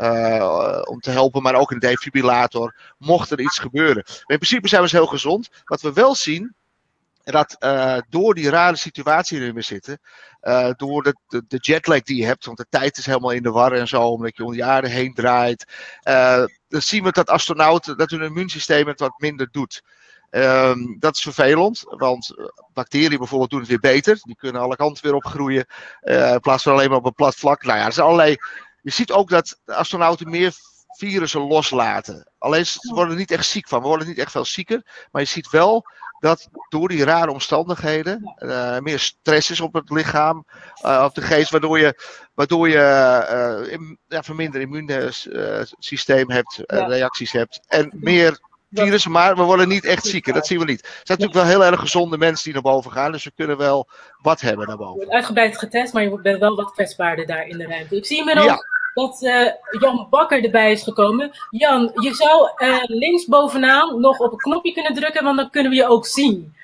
om te helpen. Maar ook een defibrillator, mocht er iets gebeuren. Maar in principe zijn we dus heel gezond. Wat we wel zien, dat door die rare situatie waarin we zitten, door de jetlag die je hebt, want de tijd is helemaal in de war en zo, omdat je om die aarde heen draait, dan zien we dat astronauten, dat hun immuunsysteem het wat minder doet. Dat is vervelend, want bacteriën bijvoorbeeld doen het weer beter. Die kunnen alle kanten weer opgroeien, in plaats van alleen maar op een plat vlak. Nou ja, er zijn allerlei. Je ziet ook dat de astronauten meer virussen loslaten. Alleen ze worden er niet echt ziek van. We worden niet echt veel zieker. Maar je ziet wel dat door die rare omstandigheden meer stress is op het lichaam, op de geest, waardoor je verminder immuunsysteem hebt, reacties hebt en meer virussen, maar we worden niet echt zieker. Dat zien we niet. Er zijn natuurlijk wel heel erg gezonde mensen die naar boven gaan, dus we kunnen wel wat hebben naar boven. Je wordt uitgebreid getest, maar je bent wel wat kwetsbaarder daar in de ruimte. Ik zie inmiddels dat Jan Bakker erbij is gekomen. Jan, je zou links bovenaan nog op een knopje kunnen drukken, want dan kunnen we je ook zien.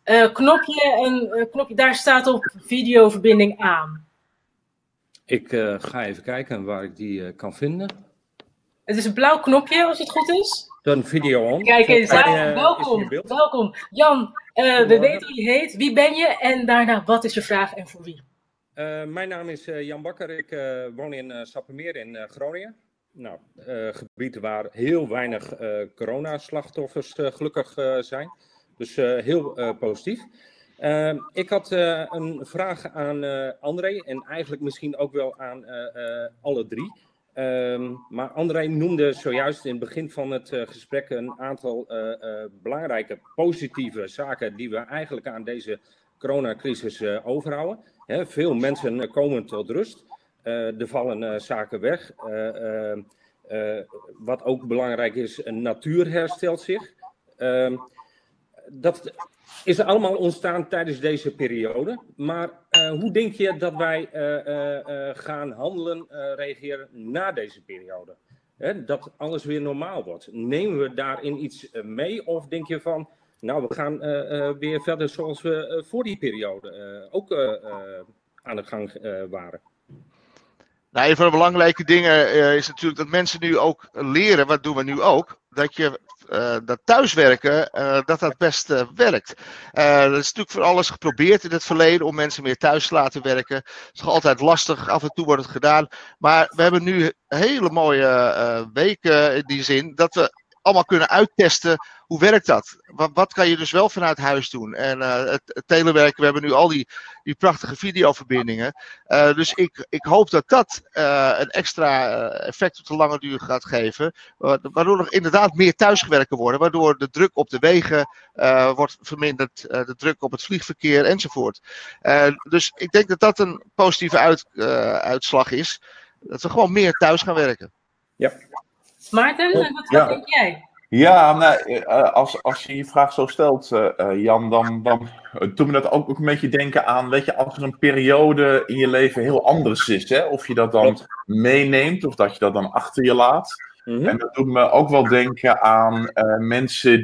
Knopje, daar staat op videoverbinding aan. Ik ga even kijken waar ik die kan vinden. Het is een blauw knopje, als het goed is. Dan video on. Kijk eens aan. Welkom. Jan, we weten hoe je heet. Wie ben je? En daarna, wat is je vraag en voor wie? Mijn naam is Jan Bakker. Ik woon in Sappemeer in Groningen. gebieden waar heel weinig coronaslachtoffers gelukkig zijn. Dus heel positief. Ik had een vraag aan André en eigenlijk misschien ook wel aan alle drie. Maar André noemde zojuist in het begin van het gesprek een aantal belangrijke positieve zaken die we eigenlijk aan deze coronacrisis overhouden. Veel mensen komen tot rust. Er vallen zaken weg. Wat ook belangrijk is, natuur herstelt zich. Dat is allemaal ontstaan tijdens deze periode. Maar hoe denk je dat wij gaan handelen, reageren na deze periode? Dat alles weer normaal wordt. Nemen we daarin iets mee? Of denk je van, nou, we gaan weer verder zoals we voor die periode ook aan de gang waren? Nou, een van de belangrijke dingen is natuurlijk dat mensen nu ook leren, wat doen we nu ook, dat thuiswerken, dat best werkt. Dat is natuurlijk voor alles geprobeerd in het verleden om mensen meer thuis te laten werken. Het is nog altijd lastig, af en toe wordt het gedaan. Maar we hebben nu hele mooie weken in die zin dat we allemaal kunnen uittesten, hoe werkt dat? Wat kan je dus wel vanuit huis doen? En het telewerken, we hebben nu al die prachtige videoverbindingen. Dus ik hoop dat dat een extra effect op de lange duur gaat geven. Waardoor er inderdaad meer thuisgewerkt kan worden. Waardoor de druk op de wegen wordt verminderd. De druk op het vliegverkeer enzovoort. Dus ik denk dat dat een positieve uitslag is. Dat we gewoon meer thuis gaan werken. Ja. Maarten, wat denk jij? Ja, nou, als je je vraag zo stelt, Jan, dan doet me dat ook een beetje denken aan, weet je, als er een periode in je leven heel anders is, hè, of je dat dan meeneemt of dat je dat dan achter je laat. Mm-hmm. En dat doet me ook wel denken aan mensen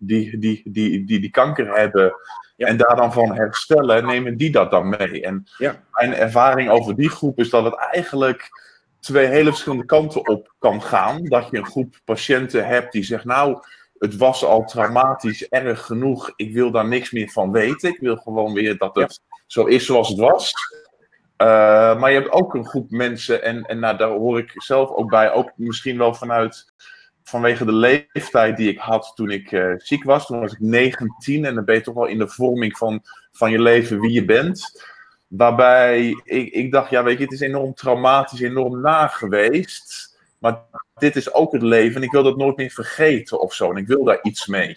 die kanker hebben en daar dan van herstellen, nemen die dat dan mee. En mijn ervaring over die groep is dat het eigenlijk twee hele verschillende kanten op kan gaan. Dat je een groep patiënten hebt die zegt, nou, het was al traumatisch erg genoeg. Ik wil daar niks meer van weten. Ik wil gewoon weer dat het zo is zoals het was. Maar je hebt ook een groep mensen, en nou, daar hoor ik zelf ook bij, ook misschien wel vanwege de leeftijd die ik had toen ik ziek was. Toen was ik 19 en dan ben je toch wel in de vorming van je leven wie je bent. Waarbij ik dacht, ja, weet je, het is enorm traumatisch, enorm na geweest. Maar dit is ook het leven en ik wil dat nooit meer vergeten of zo. En ik wil daar iets mee.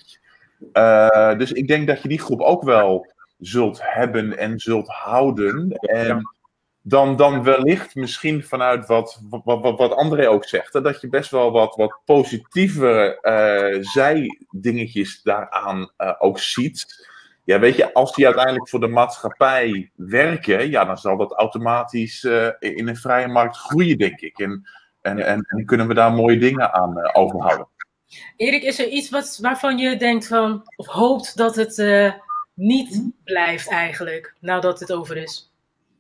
Dus ik denk dat je die groep ook wel zult hebben en zult houden. En dan wellicht misschien vanuit wat André ook zegt. Dat je best wel wat positievere zijdingetjes daaraan ook ziet. Ja, weet je, als die uiteindelijk voor de maatschappij werken, ja, dan zal dat automatisch in een vrije markt groeien, denk ik. En kunnen we daar mooie dingen aan overhouden. Erik, is er iets waarvan je denkt van, of hoopt dat het niet blijft eigenlijk, nadat het over is?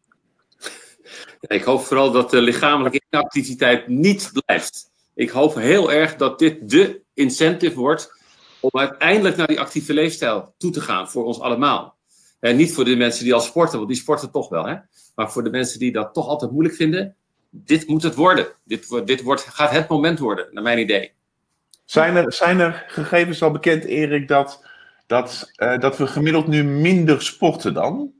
Ik hoop vooral dat de lichamelijke inactiviteit niet blijft. Ik hoop heel erg dat dit de incentive wordt om uiteindelijk naar die actieve leefstijl toe te gaan voor ons allemaal. En niet voor de mensen die al sporten, want die sporten toch wel. Hè? Maar voor de mensen die dat toch altijd moeilijk vinden, dit moet het worden. Gaat het moment worden, naar mijn idee. Zijn er gegevens al bekend, Erik, dat we gemiddeld nu minder sporten dan?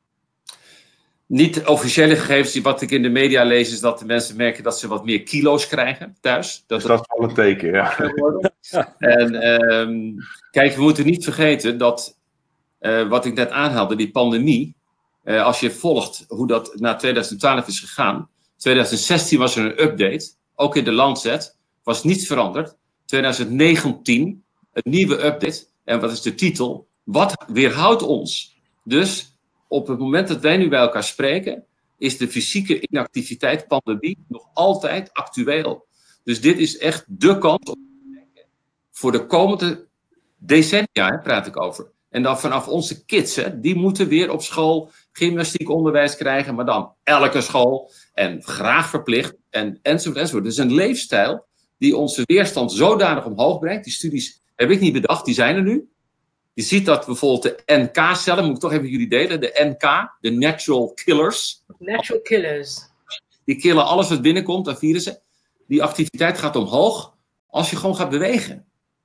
Niet officiële gegevens, wat ik in de media lees, is dat de mensen merken dat ze wat meer kilo's krijgen thuis. Dus dat is wel een teken, ja. En kijk, we moeten niet vergeten dat, wat ik net aanhaalde, die pandemie, als je volgt hoe dat na 2012 is gegaan, 2016 was er een update, ook in de Lancet, was niets veranderd. 2019, een nieuwe update, en wat is de titel? Wat weerhoudt ons? Dus op het moment dat wij nu bij elkaar spreken, is de fysieke inactiviteit, pandemie, nog altijd actueel. Dus dit is echt de kans voor de komende decennia, praat ik over. En dan vanaf onze kids, hè, die moeten weer op school gymnastiek onderwijs krijgen, maar dan elke school en graag verplicht enzovoort enzovoort. Dus een leefstijl die onze weerstand zodanig omhoog brengt. Die studies heb ik niet bedacht, die zijn er nu. Je ziet dat bijvoorbeeld de NK-cellen, moet ik toch even jullie delen, de NK, de Natural Killers. Natural Killers. Die killen alles wat binnenkomt aan virussen. die activiteit gaat omhoog als je gewoon gaat bewegen.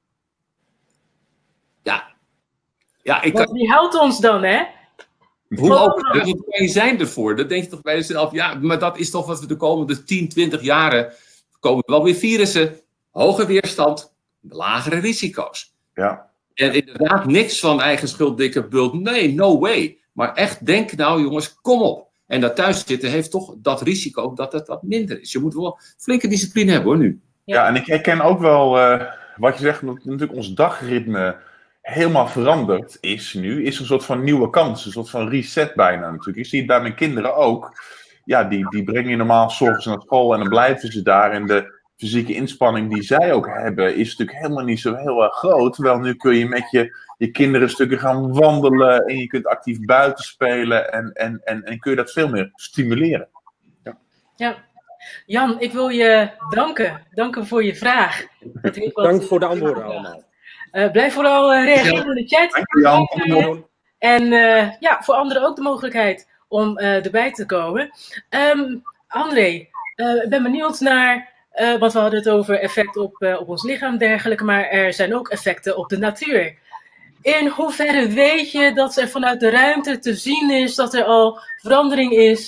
Ja, Wie helpt ons dan, hè? Hoe ook, wat kan je zijn ervoor? Dat denk je toch bij jezelf, ja, maar dat is toch wat we de komende 10, 20 jaren komen wel weer virussen, hoge weerstand, lagere risico's. Ja. En inderdaad, niks van eigen schuld, dikke bult. Nee, no way. Maar echt, denk nou jongens, kom op. En dat thuiszitten heeft toch dat risico dat het wat minder is. Je moet wel flinke discipline hebben hoor, nu. Ja, en ik herken ook wel wat je zegt, dat natuurlijk ons dagritme helemaal veranderd is nu. Is een soort van nieuwe kans, een soort van reset bijna natuurlijk. Ik zie het bij mijn kinderen ook. Ja, die breng je normaal 's ochtends naar school en dan blijven ze daar. En de fysieke inspanning die zij ook hebben is natuurlijk helemaal niet zo heel erg groot. Terwijl nu kun je met je kinderen stukken gaan wandelen en je kunt actief buiten spelen en kun je dat veel meer stimuleren. Ja. Jan, ik wil je danken. Danken voor je vraag. Dank voor de antwoorden allemaal. Blijf vooral reageren in de chat. Dank je, Jan. En voor anderen ook de mogelijkheid om erbij te komen. André, ik ben benieuwd naar, want we hadden het over effect op ons lichaam en dergelijke, maar er zijn ook effecten op de natuur. In hoeverre weet je dat er vanuit de ruimte te zien is dat er al verandering is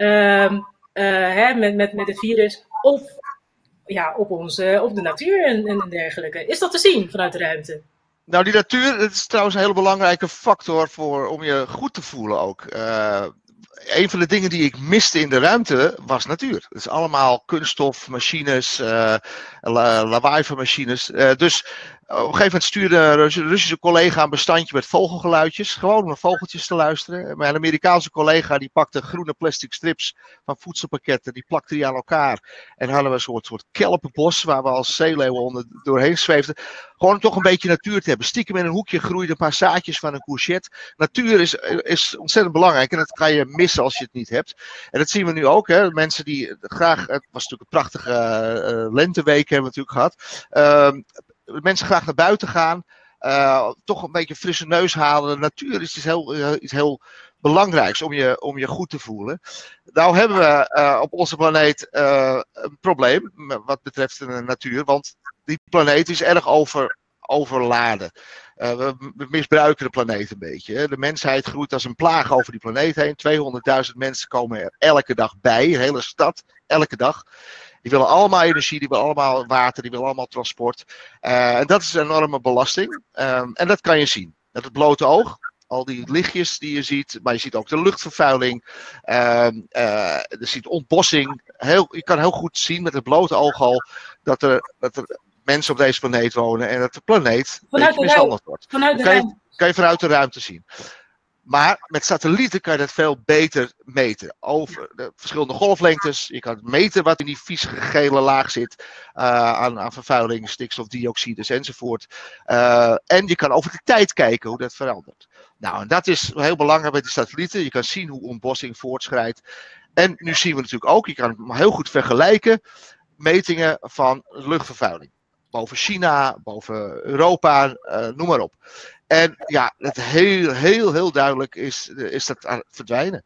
met het virus op de natuur en dergelijke? Is dat te zien vanuit de ruimte? Nou, die natuur, dat is trouwens een hele belangrijke factor om je goed te voelen ook. Een van de dingen die ik miste in de ruimte was natuur. Het is allemaal kunststof, machines, lawaai van machines. Dus op een gegeven moment stuurde een Russische collega een bestandje met vogelgeluidjes. Gewoon om naar vogeltjes te luisteren. Mijn Amerikaanse collega die pakte groene plastic strips van voedselpakketten. Die plakte die aan elkaar. En hadden we een soort kelpenbos waar we als zeeleeuwen doorheen zweefden. Gewoon om toch een beetje natuur te hebben. Stiekem in een hoekje groeiden een paar zaadjes van een courgette. Natuur is ontzettend belangrijk. En dat ga je missen als je het niet hebt. En dat zien we nu ook. Hè. Mensen die graag... Het was natuurlijk een prachtige lenteweek hebben we natuurlijk gehad. Mensen graag naar buiten gaan. Toch een beetje een frisse neus halen. De natuur is iets heel belangrijks om je goed te voelen. Nou hebben we op onze planeet een probleem wat betreft de natuur. Want die planeet is erg overladen. We misbruiken de planeet een beetje. Hè. De mensheid groeit als een plaag over die planeet heen. 200.000 mensen komen er elke dag bij. Een hele stad, elke dag. Die willen allemaal energie, die willen allemaal water, die willen allemaal transport. En dat is een enorme belasting. En dat kan je zien. Met het blote oog. Al die lichtjes die je ziet. Maar je ziet ook de luchtvervuiling. Je ziet ontbossing. Je kan heel goed zien met het blote oog al dat er mensen op deze planeet wonen. En dat de planeet mishandeld wordt. Kan je vanuit de ruimte zien. Maar met satellieten kan je dat veel beter meten. Over de verschillende golflengtes. Je kan meten wat in die viezige gele laag zit. Aan vervuiling, stikstofdioxides enzovoort. En je kan over de tijd kijken hoe dat verandert. Nou, en dat is heel belangrijk bij de satellieten. Je kan zien hoe ontbossing voortschrijdt. En nu zien we natuurlijk ook, je kan heel goed vergelijken. Metingen van luchtvervuiling. Boven China, boven Europa, noem maar op. En ja, het heel duidelijk is dat aan het verdwijnen.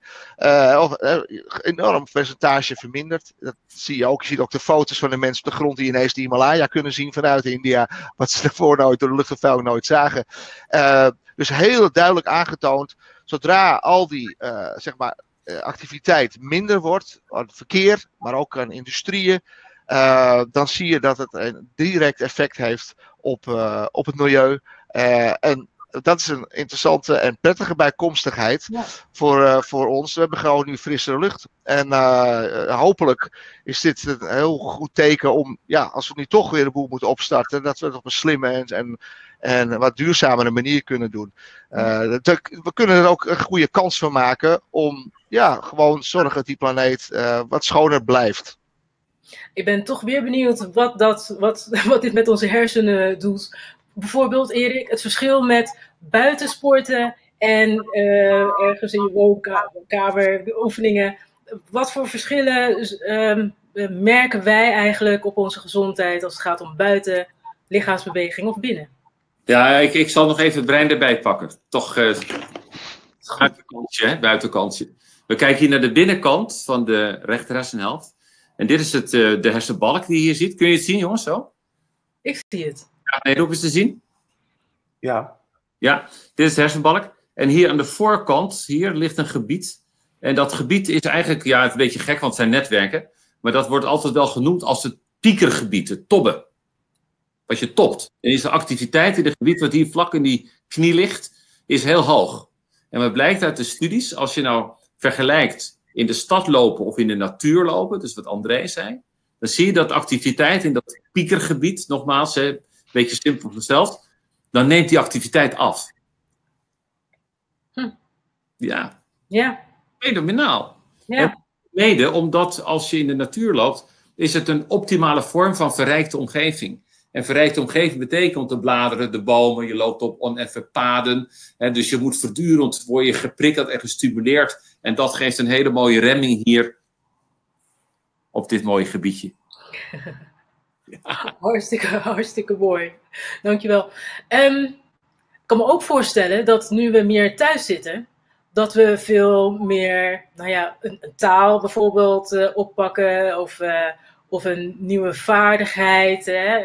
Enorm percentage verminderd. Dat zie je ook. Je ziet ook de foto's van de mensen op de grond die ineens de Himalaya kunnen zien vanuit India. Wat ze daarvoor nooit door de luchtvervuiling nooit zagen. Dus heel duidelijk aangetoond. Zodra al die activiteit minder wordt. Aan het verkeer, maar ook aan industrieën. Dan zie je dat het een direct effect heeft op het milieu. En dat is een interessante en prettige bijkomstigheid voor ons. We hebben gewoon nu frissere lucht. En hopelijk is dit een heel goed teken om, als we nu toch weer de boel moeten opstarten, dat we het op een slimme en wat duurzamere manier kunnen doen. We kunnen er ook een goede kans van maken om gewoon zorgen dat die planeet wat schoner blijft. Ik ben toch weer benieuwd wat dit met onze hersenen doet. Bijvoorbeeld, Erik, het verschil met buitensporten en ergens in je woonkamer, de oefeningen. Wat voor verschillen merken wij eigenlijk op onze gezondheid als het gaat om buiten, lichaamsbeweging of binnen? Ja, ik zal nog even het brein erbij pakken. Toch buitenkantje. We kijken hier naar de binnenkant van de rechter hersenhelft. En dit is de hersenbalk die je hier ziet. Kun je het zien, jongens, zo? Ik zie het. Ja, nee, ook eens te zien. Ja. Ja, dit is de hersenbalk. En hier aan de voorkant, hier ligt een gebied. En dat gebied is eigenlijk, ja, het is een beetje gek, want het zijn netwerken. Maar dat wordt altijd wel genoemd als het piekergebied, het tobben. Wat je topt. En is de activiteit in het gebied wat hier vlak in die knie ligt, is heel hoog. En wat blijkt uit de studies, als je nou vergelijkt in de stad lopen of in de natuur lopen, dus wat André zei, dan zie je dat activiteit in dat piekergebied, nogmaals, een beetje simpel gesteld, dan neemt die activiteit af. Ja. Ja. Fenomenaal. Ja. En mede omdat als je in de natuur loopt, is het een optimale vorm van verrijkte omgeving. En verrijkte omgeving betekent de bladeren, de bomen, je loopt op oneffen paden. Hè, dus je moet voortdurend worden geprikkeld en gestimuleerd. En dat geeft een hele mooie remming hier op dit mooie gebiedje. Ja. Hartstikke mooi. Dankjewel. Ik kan me ook voorstellen dat nu we meer thuis zitten, dat we veel meer, nou ja, een taal bijvoorbeeld oppakken of een nieuwe vaardigheid,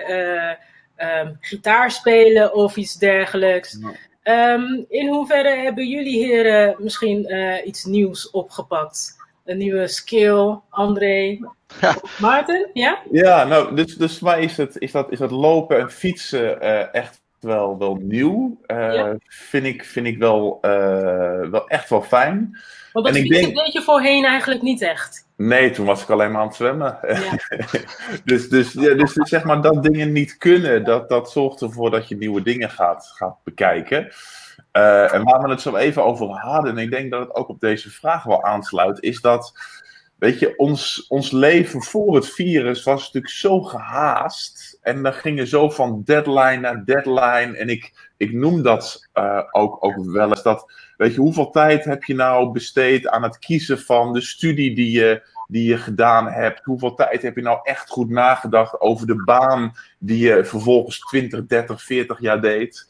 gitaar spelen of iets dergelijks. Ja. In hoeverre hebben jullie heren misschien iets nieuws opgepakt? Een nieuwe skill, André? Of Maarten? Ja? Ja, nou, dus voor mij is dat lopen en fietsen echt wel nieuw. Ja. Vind ik wel echt wel fijn. Want dat fietsen deed je voorheen eigenlijk niet echt. Nee, toen was ik alleen maar aan het zwemmen. Ja. dus zeg maar dat dingen niet kunnen, dat zorgt ervoor dat je nieuwe dingen gaat bekijken. En waar we het zo even over hadden, en ik denk dat het ook op deze vraag wel aansluit, is dat, weet je, ons leven voor het virus was natuurlijk zo gehaast. En dan gingen zo van deadline naar deadline. En ik noem dat ook wel eens dat, weet je, hoeveel tijd heb je nou besteed aan het kiezen van de studie die je gedaan hebt? Hoeveel tijd heb je nou echt goed nagedacht over de baan die je vervolgens 20, 30, 40 jaar deed?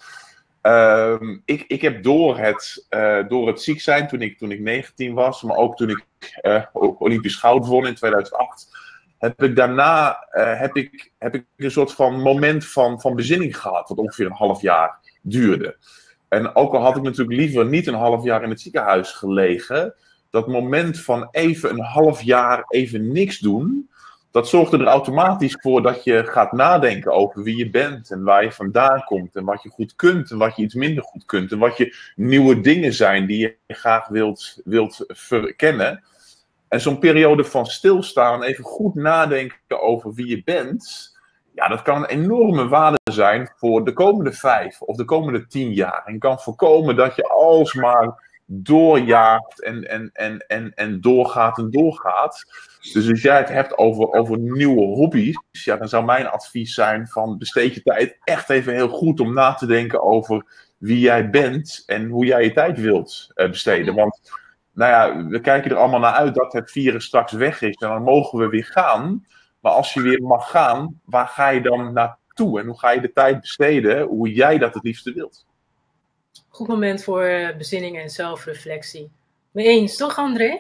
Ik heb door het ziek zijn toen ik 19 was, maar ook toen ik Olympisch goud won in 2008, heb ik daarna heb ik een soort van moment van bezinning gehad, wat ongeveer een half jaar duurde. En ook al had ik natuurlijk liever niet een half jaar in het ziekenhuis gelegen, dat moment van even een half jaar even niks doen, dat zorgde er automatisch voor dat je gaat nadenken over wie je bent en waar je vandaan komt en wat je goed kunt en wat je iets minder goed kunt en wat je nieuwe dingen zijn die je graag wilt verkennen. En zo'n periode van stilstaan, even goed nadenken over wie je bent, ja, dat kan een enorme waarde zijn voor de komende 5 of de komende 10 jaar. En kan voorkomen dat je alsmaar doorjaagt en doorgaat. Dus als jij het hebt over nieuwe hobby's, ja, dan zou mijn advies zijn van besteed je tijd echt even heel goed om na te denken over wie jij bent en hoe jij je tijd wilt besteden. Want nou ja, we kijken er allemaal naar uit dat het virus straks weg is en dan mogen we weer gaan. Maar als je weer mag gaan, waar ga je dan naartoe? En hoe ga je de tijd besteden hoe jij dat het liefste wilt? Goed moment voor bezinning en zelfreflectie. Mee eens, toch André?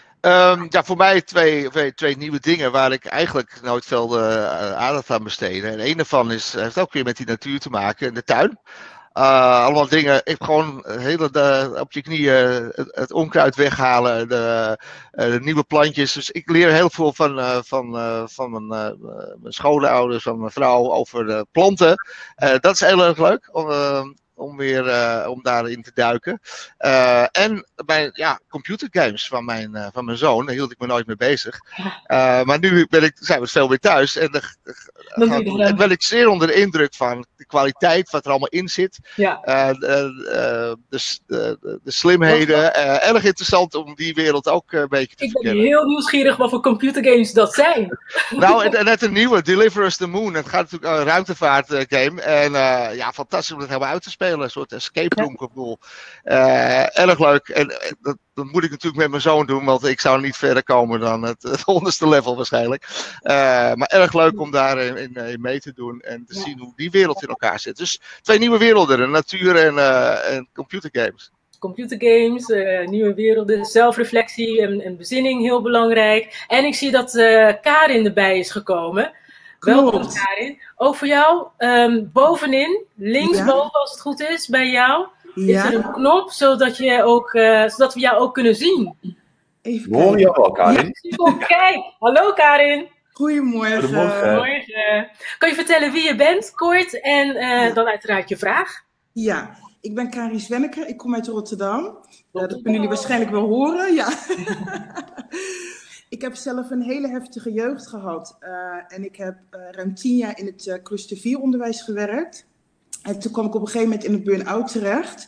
Ja, voor mij twee nieuwe dingen waar ik eigenlijk nooit veel aandacht aan besteed. En een daarvan heeft ook weer met die natuur te maken, de tuin. Allemaal dingen, ik gewoon op je knieën het onkruid weghalen, de nieuwe plantjes. Dus ik leer heel veel van mijn schoonouders, van mijn vrouw over de planten. Dat is heel erg leuk om daarin te duiken. En bij computergames van mijn zoon, daar hield ik me nooit mee bezig. Maar nu zijn we veel weer thuis en dan ben ik zeer onder de indruk van de kwaliteit, wat er allemaal in zit. Ja. De slimheden. Erg interessant om die wereld ook een beetje te verkennen. Ik ben heel nieuwsgierig wat voor computergames dat zijn. Nou, net een nieuwe, Deliver Us the Moon. Het gaat natuurlijk een ruimtevaart game. En fantastisch om het helemaal uit te spelen. Een soort escape room gevoel. Erg leuk. En dat moet ik natuurlijk met mijn zoon doen, want ik zou niet verder komen dan het onderste level waarschijnlijk. Maar erg leuk om daarin mee te doen en te zien hoe die wereld in elkaar zit. Dus 2 nieuwe werelden, de natuur en computergames. computergames, nieuwe werelden, zelfreflectie en bezinning heel belangrijk. En ik zie dat Karin erbij is gekomen. Welkom Karin. Ook voor jou, bovenin, linksboven als het goed is, bij jou, is er een knop zodat we jou ook kunnen zien. Even kijken. Hoor je al, Karin? Ja, kijk, hallo Karin. Goedemorgen. Goedemorgen. Kan je vertellen wie je bent, kort, en dan uiteraard je vraag? Ja, ik ben Karin Swenneker, ik kom uit Rotterdam. Dat kunnen jullie waarschijnlijk wel horen, ja. Ik heb zelf een hele heftige jeugd gehad en ik heb ruim 10 jaar in het cluster 4 onderwijs gewerkt. En toen kwam ik op een gegeven moment in een burn-out terecht.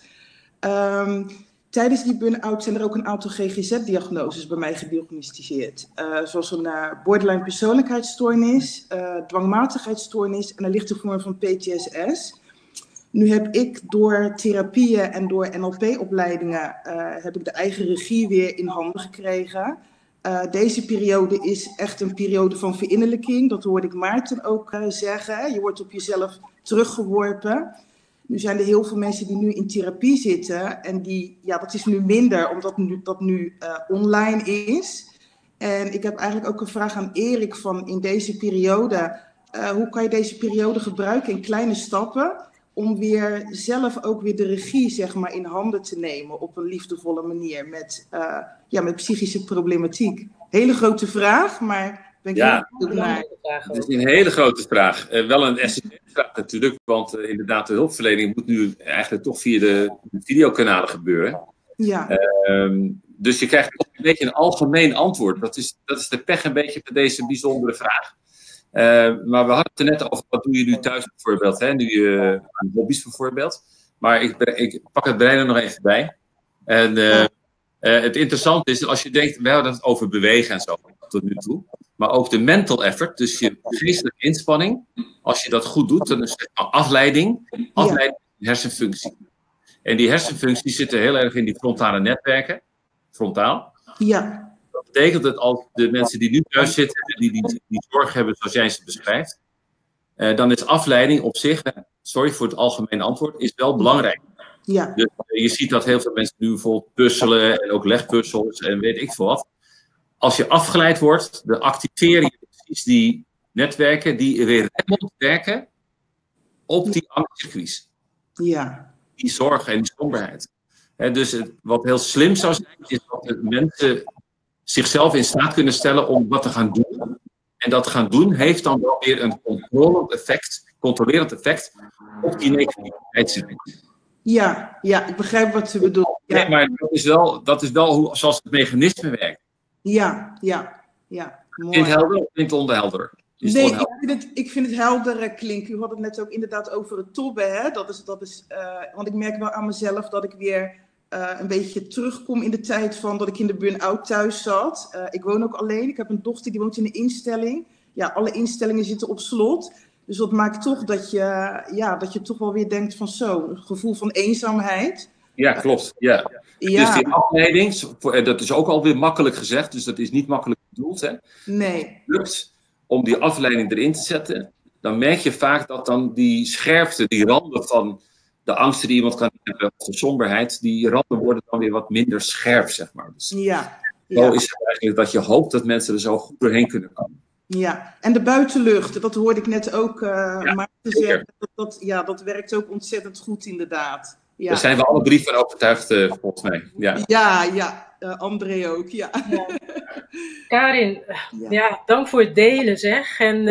Tijdens die burn-out zijn er ook een aantal GGZ-diagnoses bij mij gediagnosticeerd. Zoals een borderline persoonlijkheidsstoornis, dwangmatigheidsstoornis en een lichte vorm van PTSS. Nu heb ik door therapieën en door NLP-opleidingen heb ik de eigen regie weer in handen gekregen. Deze periode is echt een periode van verinnerlijking. Dat hoorde ik Maarten ook zeggen. Je wordt op jezelf teruggeworpen. Nu zijn er heel veel mensen die nu in therapie zitten. En dat is nu minder, omdat dat nu online is. En ik heb eigenlijk ook een vraag aan Erik van in deze periode. Hoe kan je deze periode gebruiken in kleine stappen om weer zelf ook weer de regie zeg maar, in handen te nemen op een liefdevolle manier met psychische problematiek? Hele grote vraag, maar ben ik heel benieuwd naar. Het is een hele grote vraag. Wel een essentiële vraag natuurlijk, want inderdaad de hulpverlening moet nu eigenlijk toch via de videokanalen gebeuren. Ja. Dus je krijgt een beetje een algemeen antwoord. Dat is de pech een beetje van deze bijzondere vraag. Maar we hadden het er net over, wat doe je nu thuis bijvoorbeeld, hè? Nu je hobby's bijvoorbeeld. Maar ik pak het brein er nog even bij. En het interessante is, als je denkt, we hadden het over bewegen en zo tot nu toe. Maar ook de mental effort, dus je geestelijke inspanning. Als je dat goed doet, dan is het afleiding. Afleiding is hersenfunctie. En die hersenfuncties zitten heel erg in die frontale netwerken. Frontaal. Ja. Dat betekent dat als de mensen die nu thuis zitten, die zorg hebben zoals jij ze beschrijft, dan is afleiding op zich, sorry voor het algemene antwoord, is wel belangrijk. Ja. Dus je ziet dat heel veel mensen nu bijvoorbeeld puzzelen en ook legpuzzels en weet ik veel wat. Als je afgeleid wordt, dan activeer je precies die netwerken die weer remmend werken op die angstcircuits. Ja. Die zorg en die somberheid. Dus wat heel slim zou zijn, is dat de mensen zichzelf in staat kunnen stellen om wat te gaan doen. En dat gaan doen heeft dan wel weer een controlerend effect op die negativiteitssituatie. Ja, ik begrijp wat ze bedoelt. Ja. Nee, maar dat is wel zoals het mechanisme werkt. Ja. Mooi. Klinkt helder of klinkt onhelder? Ik vind het helder klinken. U had het net ook inderdaad over het tobben. Hè? Want ik merk wel aan mezelf dat ik weer een beetje terugkom in de tijd van dat ik in de burn-out thuis zat. Ik woon ook alleen. Ik heb een dochter die woont in een instelling. Ja, alle instellingen zitten op slot. Dus dat maakt toch dat je toch wel weer denkt van een gevoel van eenzaamheid. Ja, klopt. Ja. Dus die afleiding, dat is ook alweer makkelijk gezegd. Dus dat is niet makkelijk bedoeld. Hè? Nee. Lukt om die afleiding erin te zetten, dan merk je vaak dat dan die scherpte, die randen van de angsten die iemand kan hebben, of de somberheid, die randen worden dan weer wat minder scherp, zeg maar. Dus zo is het eigenlijk dat je hoopt dat mensen er zo goed doorheen kunnen komen. Ja, en de buitenlucht, dat hoorde ik net ook Maarten zeggen. Dat werkt ook ontzettend goed inderdaad. Ja. Daar zijn we alle drie van overtuigd, volgens mij. Ja. André ook, ja. Karin, dank voor het delen zeg. En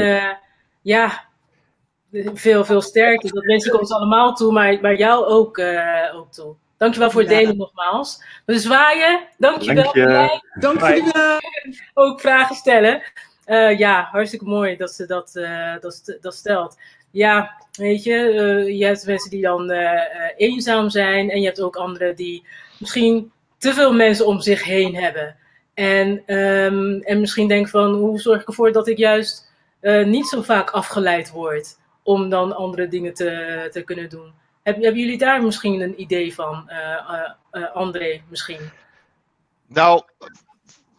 veel sterkte. Dat wens ik ons allemaal toe, maar jou ook toe. Dankjewel voor het delen nogmaals. We zwaaien. Dankjewel. Dank jullie wel. Ook vragen stellen. Hartstikke mooi dat ze dat stelt. Ja, weet je, je hebt mensen die dan eenzaam zijn. En je hebt ook anderen die misschien te veel mensen om zich heen hebben. En misschien denken van, hoe zorg ik ervoor dat ik juist niet zo vaak afgeleid word. Om dan andere dingen te kunnen doen. Hebben jullie daar misschien een idee van, André, misschien? Nou,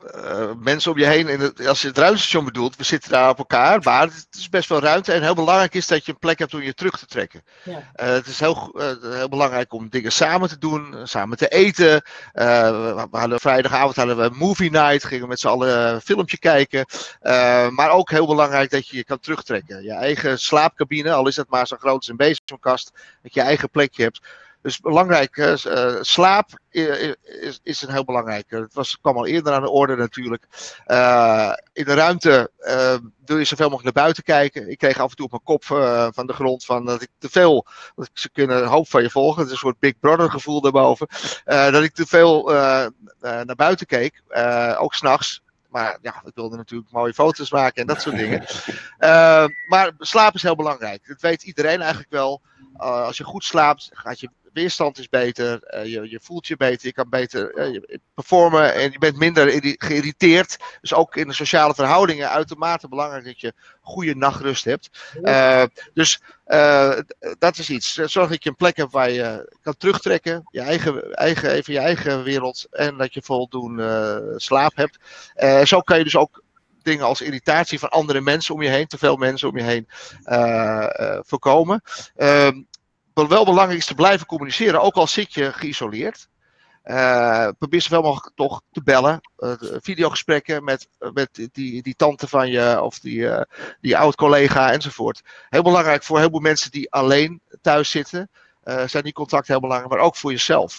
mensen om je heen. Als je het ruimtestation bedoelt, we zitten daar op elkaar. Maar het is best wel ruimte. En heel belangrijk is dat je een plek hebt om je terug te trekken. Ja. Het is heel belangrijk om dingen samen te doen. Samen te eten. Vrijdagavond hadden we een movie night. Gingen we met z'n allen een filmpje kijken. Maar ook heel belangrijk dat je je kan terugtrekken. Je eigen slaapcabine, al is het maar zo groot als een bezemkast. Dat je eigen plekje hebt. Dus belangrijk, slaap is een heel belangrijk. Het kwam al eerder aan de orde natuurlijk. In de ruimte wil je zoveel mogelijk naar buiten kijken. Ik kreeg af en toe op mijn kop van de grond van dat ik te veel, ze kunnen een hoop van je volgen. Het is een soort Big Brother gevoel daarboven. Dat ik te veel naar buiten keek, ook 's nachts. Maar ja, ik wilde natuurlijk mooie foto's maken en dat soort dingen. Maar slaap is heel belangrijk. Dat weet iedereen eigenlijk wel. Als je goed slaapt, gaat je weerstand is beter. Je voelt je beter. Je kan beter performen. En je bent minder geïrriteerd. Dus ook in de sociale verhoudingen uitermate belangrijk dat je goede nachtrust hebt. Dus dat is iets. Zorg dat je een plek hebt waar je kan terugtrekken. Even je eigen wereld. En dat je voldoende slaap hebt. Zo kan je dus ook dingen als irritatie van andere mensen om je heen, te veel mensen om je heen, voorkomen. Wat wel belangrijk is te blijven communiceren, ook al zit je geïsoleerd. Probeer zoveel mogelijk toch te bellen. Videogesprekken met die tante van je of die oud-collega enzovoort. Heel belangrijk voor heel veel mensen die alleen thuis zitten. Zijn die contacten heel belangrijk, maar ook voor jezelf.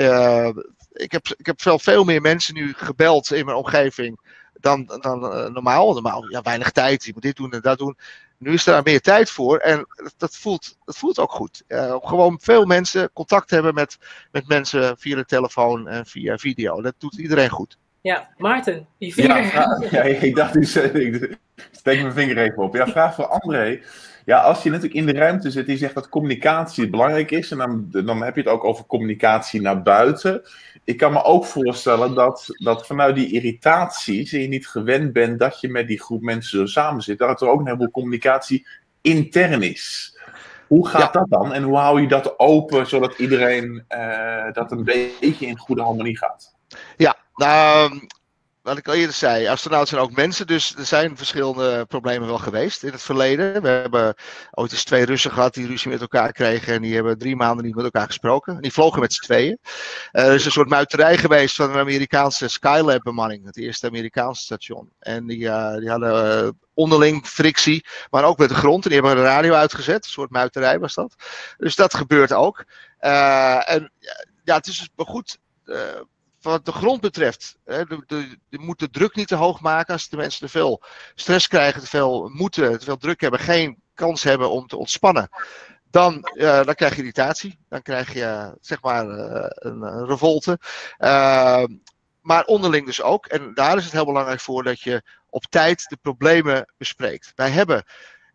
Ik heb veel meer mensen nu gebeld in mijn omgeving dan normaal. Normaal, ja, weinig tijd. Je moet dit doen en dat doen. Nu is er meer tijd voor en dat voelt ook goed. Gewoon veel mensen contact hebben met mensen via de telefoon en via video. Dat doet iedereen goed. Ja, Maarten, die vinger. Ja, ik dacht, ik steek mijn vinger even op. Ja, vraag voor André. Ja, als je natuurlijk in de ruimte zit, die zegt dat communicatie belangrijk is. En dan heb je het ook over communicatie naar buiten. Ik kan me ook voorstellen dat vanuit die irritaties je niet gewend bent dat je met die groep mensen zo samen zit. Dat er ook een heleboel communicatie intern is. Hoe gaat dat dan? En hoe hou je dat open, zodat iedereen dat een beetje in goede harmonie gaat? Ja, nou, wat ik al eerder zei, astronauten zijn ook mensen, dus er zijn verschillende problemen wel geweest in het verleden. We hebben ooit eens 2 Russen gehad die ruzie met elkaar kregen en die hebben 3 maanden niet met elkaar gesproken. En die vlogen met z'n tweeën. Er is een soort muiterij geweest van een Amerikaanse Skylab bemanning, het eerste Amerikaanse station. En die hadden onderling frictie, maar ook met de grond. En die hebben de radio uitgezet, een soort muiterij was dat. Dus dat gebeurt ook. En ja, het is dus maar goed. Wat de grond betreft, je moet de druk niet te hoog maken. Als de mensen te veel stress krijgen, te veel druk hebben, geen kans hebben om te ontspannen, dan krijg je irritatie. Dan krijg je zeg maar een revolte. Maar onderling dus ook. En daar is het heel belangrijk voor dat je op tijd de problemen bespreekt. Wij hebben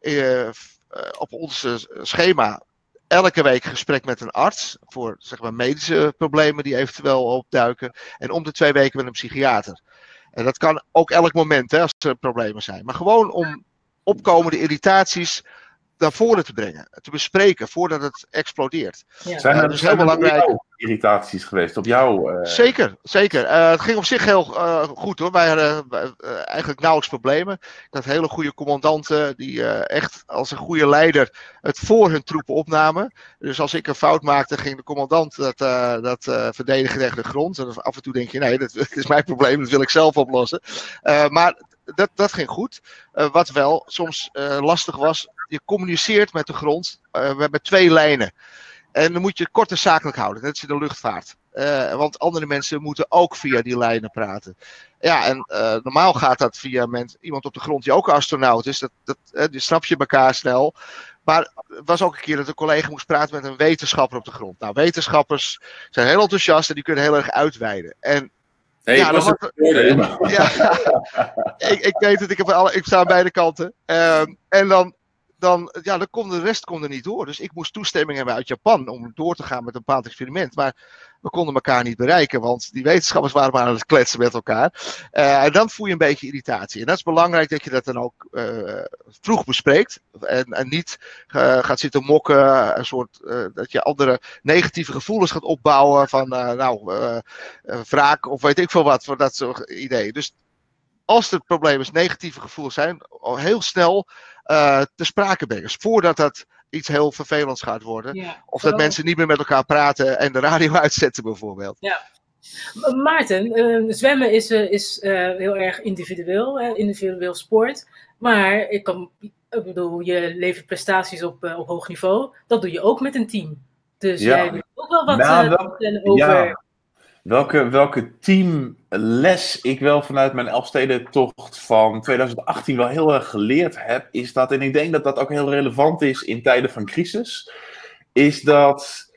op ons schema elke week gesprek met een arts voor zeg maar, medische problemen die eventueel opduiken. En om de 2 weken met een psychiater. En dat kan ook elk moment hè, als er problemen zijn. Maar gewoon om opkomende irritaties naar voren te brengen. Te bespreken voordat het explodeert. Ja. Zijn er dus heel belangrijk. Irritaties geweest op jou? Zeker. Het ging op zich heel goed hoor. Wij hadden eigenlijk nauwelijks problemen. Ik had hele goede commandanten die echt als een goede leider het voor hun troepen opnamen. Dus als ik een fout maakte, ging de commandant dat verdedigen tegen de grond. En af en toe denk je, nee, dat is mijn probleem, dat wil ik zelf oplossen. Maar dat ging goed. Wat wel soms lastig was, je communiceert met de grond. We hebben 2 lijnen. En dan moet je kort en zakelijk houden. Net als in de luchtvaart. Want andere mensen moeten ook via die lijnen praten. Ja, en normaal gaat dat via iemand op de grond die ook astronaut is. Die snap je elkaar snel. Maar het was ook een keer dat een collega moest praten met een wetenschapper op de grond. Nou, wetenschappers zijn heel enthousiast en die kunnen heel erg uitweiden. En Hey, ja, ik weet het, ik sta aan beide kanten. En dan kon de rest er niet door. Dus ik moest toestemming hebben uit Japan om door te gaan met een bepaald experiment. Maar we konden elkaar niet bereiken, want die wetenschappers waren maar aan het kletsen met elkaar. En dan voel je een beetje irritatie. En dat is belangrijk dat je dat dan ook vroeg bespreekt. En niet gaat zitten mokken, een soort, dat je andere negatieve gevoelens gaat opbouwen van wraak of weet ik veel wat, voor dat soort ideeën. Dus als het probleem is, negatieve gevoelens zijn, heel snel te sprake brengen. Voordat dat iets heel vervelends gaat worden. Ja, of dat mensen niet meer met elkaar praten en de radio uitzetten bijvoorbeeld. Ja. Maarten, zwemmen is heel erg individueel sport. Maar ik bedoel, je levert prestaties op hoog niveau. Dat doe je ook met een team. Dus jij wil ook wel wat vertellen over... Ja. Welke teamles ik wel vanuit mijn Elfstedentocht van 2018 wel heel erg geleerd heb, is dat, en ik denk dat dat ook heel relevant is in tijden van crisis, is dat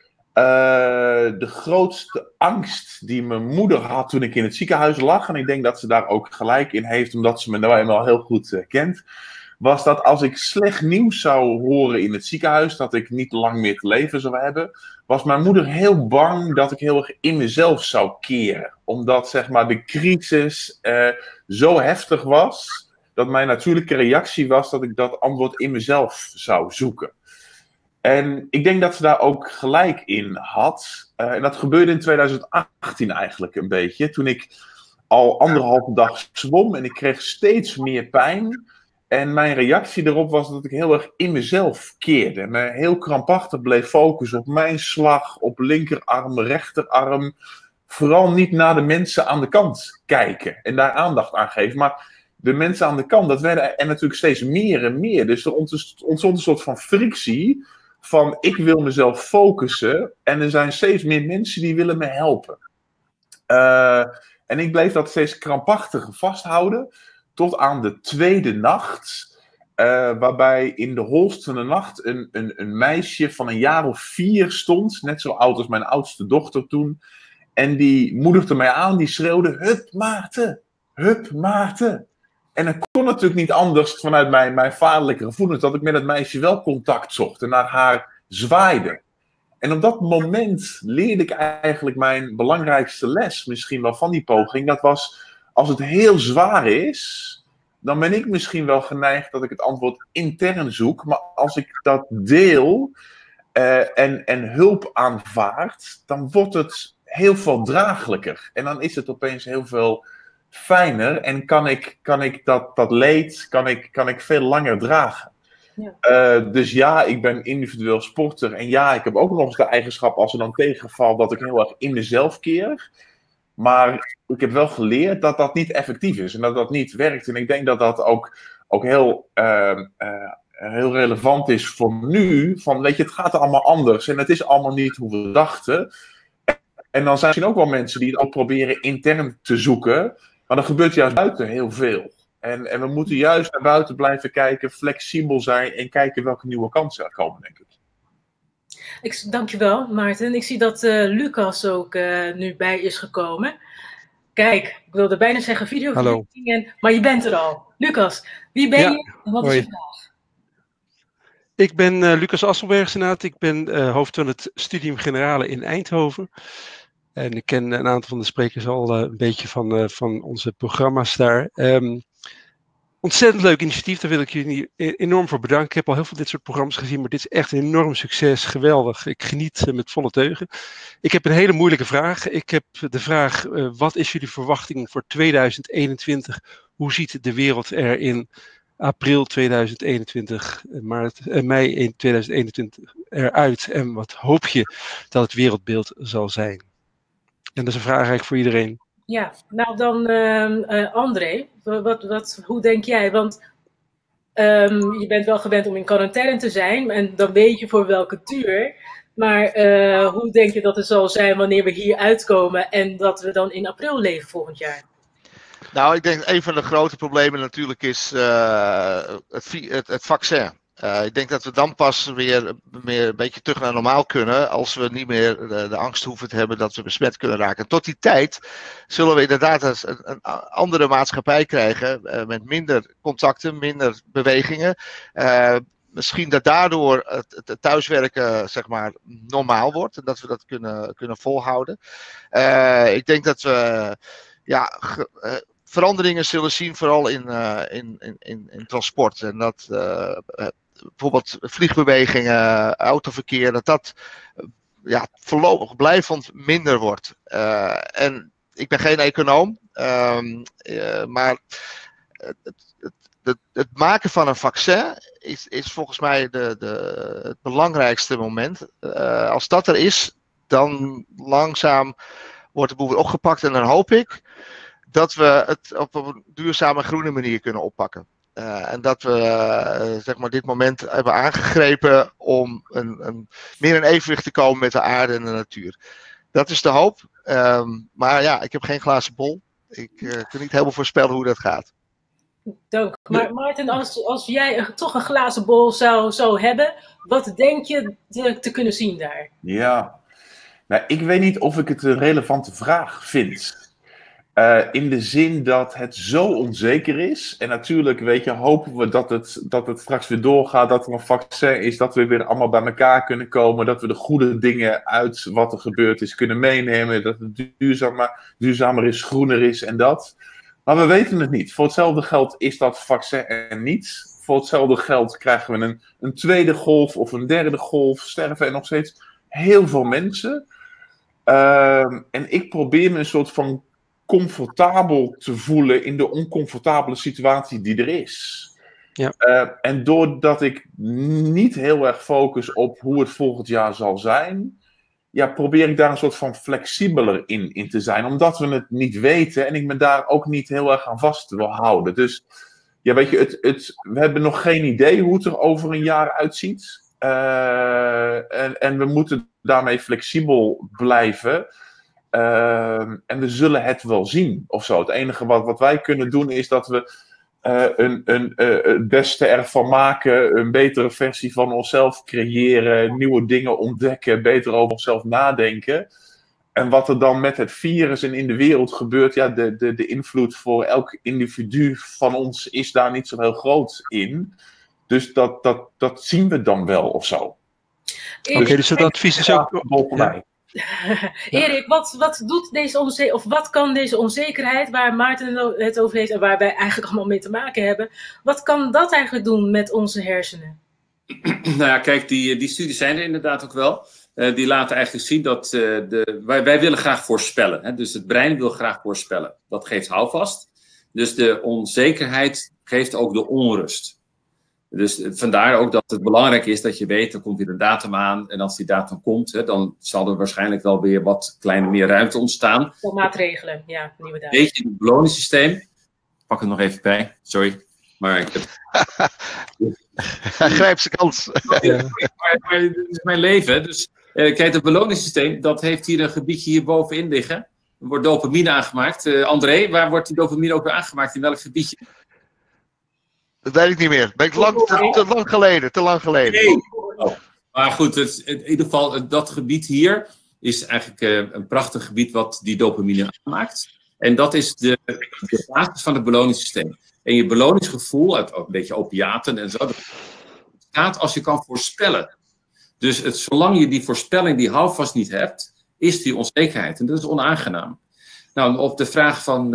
de grootste angst die mijn moeder had toen ik in het ziekenhuis lag, en ik denk dat ze daar ook gelijk in heeft, omdat ze me nou eenmaal heel goed kent, was dat als ik slecht nieuws zou horen in het ziekenhuis, dat ik niet lang meer te leven zou hebben, was mijn moeder heel bang dat ik heel erg in mezelf zou keren. Omdat, zeg maar, de crisis zo heftig was, dat mijn natuurlijke reactie was dat ik dat antwoord in mezelf zou zoeken. En ik denk dat ze daar ook gelijk in had. En dat gebeurde in 2018 eigenlijk een beetje. Toen ik al 1,5 dag zwom en ik kreeg steeds meer pijn. En mijn reactie erop was dat ik heel erg in mezelf keerde. En me heel krampachtig bleef focussen op mijn slag, op linkerarm, rechterarm. Vooral niet naar de mensen aan de kant kijken en daar aandacht aan geven. Maar de mensen aan de kant, dat werden er natuurlijk steeds meer en meer. Dus er ontstond een soort van frictie van ik wil mezelf focussen. En er zijn steeds meer mensen die willen me helpen. En ik bleef dat steeds krampachtiger vasthouden. Tot aan de tweede nacht, waarbij in de holst van de nacht een meisje van een jaar of 4 stond. Net zo oud als mijn oudste dochter toen. En die moedigde mij aan, die schreeuwde, hup Maarten, hup Maarten. En ik kon natuurlijk niet anders vanuit mijn vaderlijke gevoelens dat ik met het meisje wel contact zocht en naar haar zwaaide. En op dat moment leerde ik eigenlijk mijn belangrijkste les misschien wel van die poging. Dat was, als het heel zwaar is, dan ben ik misschien wel geneigd dat ik het antwoord intern zoek. Maar als ik dat deel en hulp aanvaard, dan wordt het heel veel draaglijker. En dan is het opeens heel veel fijner en kan ik dat leed kan ik veel langer dragen. Ja. Dus ja, ik ben individueel sporter. En ja, ik heb ook nog eens de eigenschap, als er dan tegenvalt, dat ik heel erg in mezelf keer. Maar ik heb wel geleerd dat dat niet effectief is en dat dat niet werkt. En ik denk dat dat ook heel relevant is voor nu. Van, weet je, het gaat allemaal anders en het is allemaal niet hoe we dachten. En dan zijn er ook wel mensen die het ook proberen intern te zoeken. Maar er gebeurt juist buiten heel veel. En we moeten juist naar buiten blijven kijken, flexibel zijn en kijken welke nieuwe kansen er komen, denk ik. Dankjewel, Maarten. Ik zie dat Lucas ook nu bij is gekomen. Kijk, ik wilde bijna zeggen video, maar je bent er al. Lucas, wie ben je en wat is je vraag? Ik ben Lucas Asselberg, ik ben hoofd van het Studium Generale in Eindhoven. En ik ken een aantal van de sprekers al een beetje van onze programma's daar. Ontzettend leuk initiatief, daar wil ik jullie enorm voor bedanken. Ik heb al heel veel dit soort programma's gezien, maar dit is echt een enorm succes. Geweldig, ik geniet met volle teugen. Ik heb een hele moeilijke vraag. Ik heb de vraag, wat is jullie verwachting voor 2021? Hoe ziet de wereld er in april 2021, mei 2021 eruit? En wat hoop je dat het wereldbeeld zal zijn? En dat is een vraag eigenlijk voor iedereen. Ja, nou dan André, hoe denk jij? Want je bent wel gewend om in quarantaine te zijn en dan weet je voor welke duur. Maar hoe denk je dat het zal zijn wanneer we hier uitkomen en dat we dan in april leven volgend jaar? Nou, ik denk een van de grote problemen natuurlijk is het vaccin. Ik denk dat we dan pas weer een beetje terug naar normaal kunnen als we niet meer de angst hoeven te hebben dat we besmet kunnen raken. Tot die tijd zullen we inderdaad een andere maatschappij krijgen met minder contacten, minder bewegingen. misschien dat daardoor het thuiswerken zeg maar normaal wordt. En dat we dat kunnen volhouden. Ik denk dat we veranderingen zullen zien, vooral in transport. En dat bijvoorbeeld vliegbewegingen, autoverkeer, dat voorlopig blijvend minder wordt. En ik ben geen econoom, maar het maken van een vaccin is volgens mij het belangrijkste moment. Als dat er is, dan langzaam wordt de boel weer opgepakt. En dan hoop ik dat we het op een duurzame groene manier kunnen oppakken. En dat we zeg maar dit moment hebben aangegrepen om meer in evenwicht te komen met de aarde en de natuur. Dat is de hoop. Maar ja, ik heb geen glazen bol. Ik kan niet helemaal voorspellen hoe dat gaat. Dank. Maar Maarten, als jij toch een glazen bol zou hebben, wat denk je te kunnen zien daar? Ja, nou, ik weet niet of ik het een relevante vraag vind. In de zin dat het zo onzeker is. En natuurlijk, weet je, hopen we dat het straks weer doorgaat, dat er een vaccin is, dat we weer allemaal bij elkaar kunnen komen, dat we de goede dingen uit wat er gebeurd is kunnen meenemen, dat het duurzamer is, groener is en dat. Maar we weten het niet. Voor hetzelfde geld is dat vaccin er niet. Voor hetzelfde geld krijgen we een tweede golf of een derde golf, sterven er nog steeds heel veel mensen. En ik probeer me een soort van comfortabel te voelen in de oncomfortabele situatie die er is. Ja. En doordat ik niet heel erg focus op hoe het volgend jaar zal zijn, probeer ik daar een soort van flexibeler in te zijn. Omdat we het niet weten en ik me daar ook niet heel erg aan vast wil houden. Dus ja, weet je, we hebben nog geen idee hoe het er over een jaar uitziet. En we moeten daarmee flexibel blijven. En we zullen het wel zien of zo. Het enige wat wij kunnen doen is dat we het beste ervan maken, een betere versie van onszelf creëren, nieuwe dingen ontdekken, beter over onszelf nadenken. En wat er dan met het virus en in de wereld gebeurt, de invloed voor elk individu van ons is daar niet zo heel groot in. Dus dat zien we dan wel of zo. Oké, dus het advies is ook boven mij. Erik, wat doet deze wat kan deze onzekerheid waar Maarten het over heeft en waar wij eigenlijk allemaal mee te maken hebben, wat kan dat eigenlijk doen met onze hersenen? Nou ja, kijk, die studies zijn er inderdaad ook wel. Die laten eigenlijk zien dat wij willen graag voorspellen. Hè? Dus het brein wil graag voorspellen. Dat geeft houvast. Dus de onzekerheid geeft ook de onrust. Dus vandaar ook dat het belangrijk is dat je weet, er komt weer een datum aan. En als die datum komt, dan zal er waarschijnlijk wel weer wat meer ruimte ontstaan. Voor maatregelen, ja, nieuwe datum. Weet je, het beloningssysteem. Ik pak het nog even bij, sorry. Maar ik heb... Hij grijpt zijn kans. Ja. Maar dit is mijn leven. Dus kijk, het beloningssysteem, dat heeft hier een gebiedje hier bovenin liggen. Er wordt dopamine aangemaakt. André, waar wordt die dopamine ook weer aangemaakt? In welk gebiedje? Dat weet ik niet meer. Ben ik te lang geleden. Nee. Oh. Maar goed, in ieder geval, dat gebied hier is eigenlijk een prachtig gebied wat die dopamine aanmaakt. En dat is de basis van het beloningssysteem. En je beloningsgevoel, ook een beetje opiaten en zo, dat gaat als je kan voorspellen. Dus zolang je die voorspelling, die houvast niet hebt, is die onzekerheid. En dat is onaangenaam. Nou, op de vraag van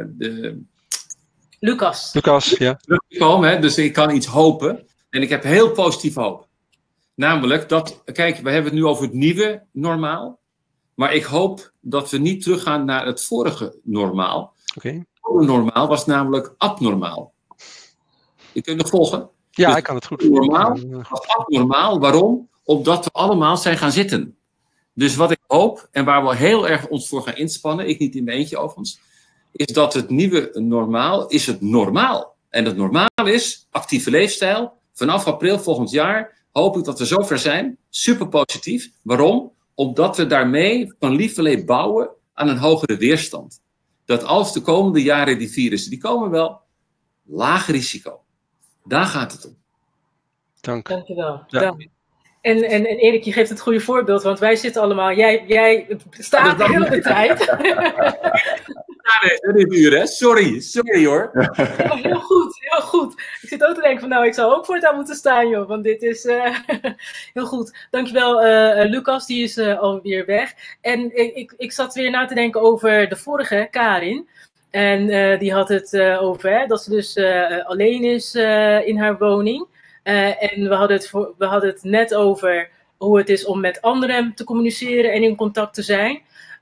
Lucas, ja. Terugkomen, dus ik kan iets hopen. En ik heb heel positief hoop. Namelijk dat, kijk, we hebben het nu over het nieuwe normaal. Maar ik hoop dat we niet teruggaan naar het vorige normaal. Okay. Het vorige normaal was namelijk abnormaal. Je kunt nog volgen? Ja, dus ik kan het goed. Normaal was abnormaal. Waarom? Omdat we allemaal zijn gaan zitten. Dus wat ik hoop, en waar we heel erg ons voor gaan inspannen, ik niet in mijn eentje overigens, is dat het nieuwe normaal is het normaal. En het normaal is actieve leefstijl. Vanaf april volgend jaar hoop ik dat we zover zijn. Super positief. Waarom? Omdat we daarmee van lieverlee bouwen aan een hogere weerstand. Dat als de komende jaren die virussen, die komen wel, laag risico. Daar gaat het om. Dankjewel. Ja. Dank. En Erik, je geeft het goede voorbeeld, want wij zitten allemaal, jij staat de hele tijd. Ja, nee, dit uur, hè? Sorry hoor. Ja, heel goed. Ik zit ook te denken van, nou, ik zou ook voortaan moeten staan, joh. Want dit is heel goed. Dankjewel, Lucas, die is alweer weg. En ik zat weer na te denken over de vorige, Karin. En die had het over dat ze dus alleen is in haar woning. En we hadden het net over hoe het is om met anderen te communiceren en in contact te zijn.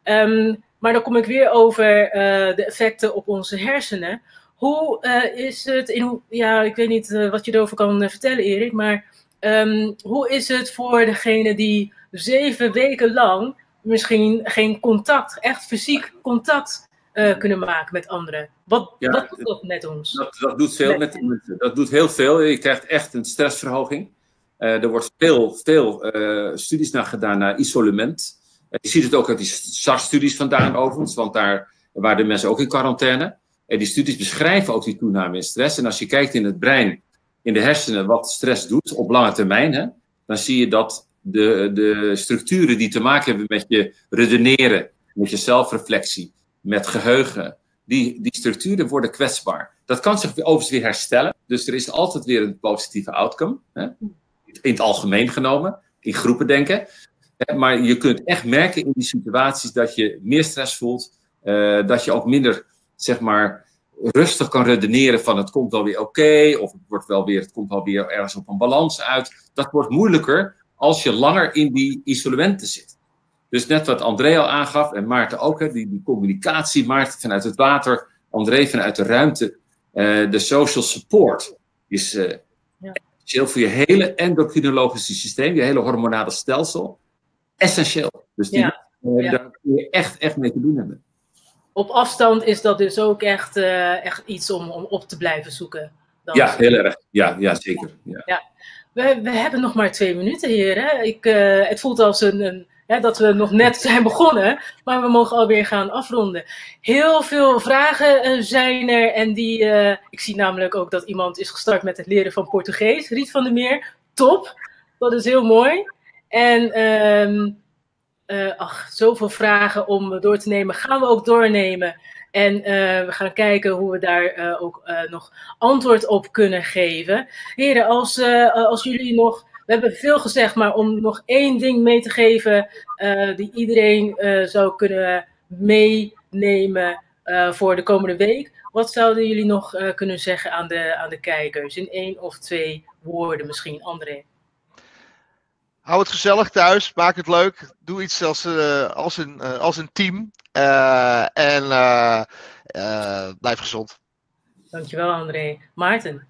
Maar dan kom ik weer over de effecten op onze hersenen. Hoe is het, ik weet niet wat je erover kan vertellen, Erik, maar hoe is het voor degene die 7 weken lang misschien geen contact, echt fysiek contact kunnen maken met anderen? Wat doet dat met ons? Dat doet veel dat doet heel veel. Je krijgt echt een stressverhoging. Er wordt veel studies naar gedaan naar isolement. Je ziet het ook uit die SARS-studies vandaan overigens, want daar waren de mensen ook in quarantaine. En die studies beschrijven ook die toename in stress. En als je kijkt in het brein, in de hersenen, wat stress doet op lange termijn, dan zie je dat de structuren die te maken hebben met je redeneren, met je zelfreflectie, met geheugen, die structuren worden kwetsbaar. Dat kan zich overigens weer herstellen. Dus er is altijd weer een positieve outcome. In het algemeen genomen, in groepen denken. Maar je kunt echt merken in die situaties dat je meer stress voelt. Dat je ook minder, zeg maar, rustig kan redeneren van het komt wel weer oké, of het komt wel weer ergens op een balans uit. Dat wordt moeilijker als je langer in die isolementen zit. Dus net wat André al aangaf, en Maarten ook, die communicatie, Maarten vanuit het water, André vanuit de ruimte. De social support is essentieel voor je hele endocrinologische systeem, je hele hormonale stelsel. Essentieel. Dus daar kun je echt mee te doen hebben. Op afstand is dat dus ook echt iets om op te blijven zoeken. Ja, heel erg. Ja, zeker. Ja. We hebben nog maar 2 minuten, heren. Het voelt als dat we nog net zijn begonnen, maar we mogen alweer gaan afronden. Heel veel vragen zijn er en ik zie namelijk ook dat iemand is gestart met het leren van Portugees. Riet van der Meer, top. Dat is heel mooi. En zoveel vragen om door te nemen, gaan we ook doornemen. En we gaan kijken hoe we daar ook nog antwoord op kunnen geven. Heren, als jullie nog... We hebben veel gezegd, maar om nog 1 ding mee te geven die iedereen zou kunnen meenemen voor de komende week. Wat zouden jullie nog kunnen zeggen aan de kijkers? In 1 of 2 woorden misschien, André. Hou het gezellig thuis, maak het leuk. Doe iets als een team. En blijf gezond. Dankjewel, André. Maarten?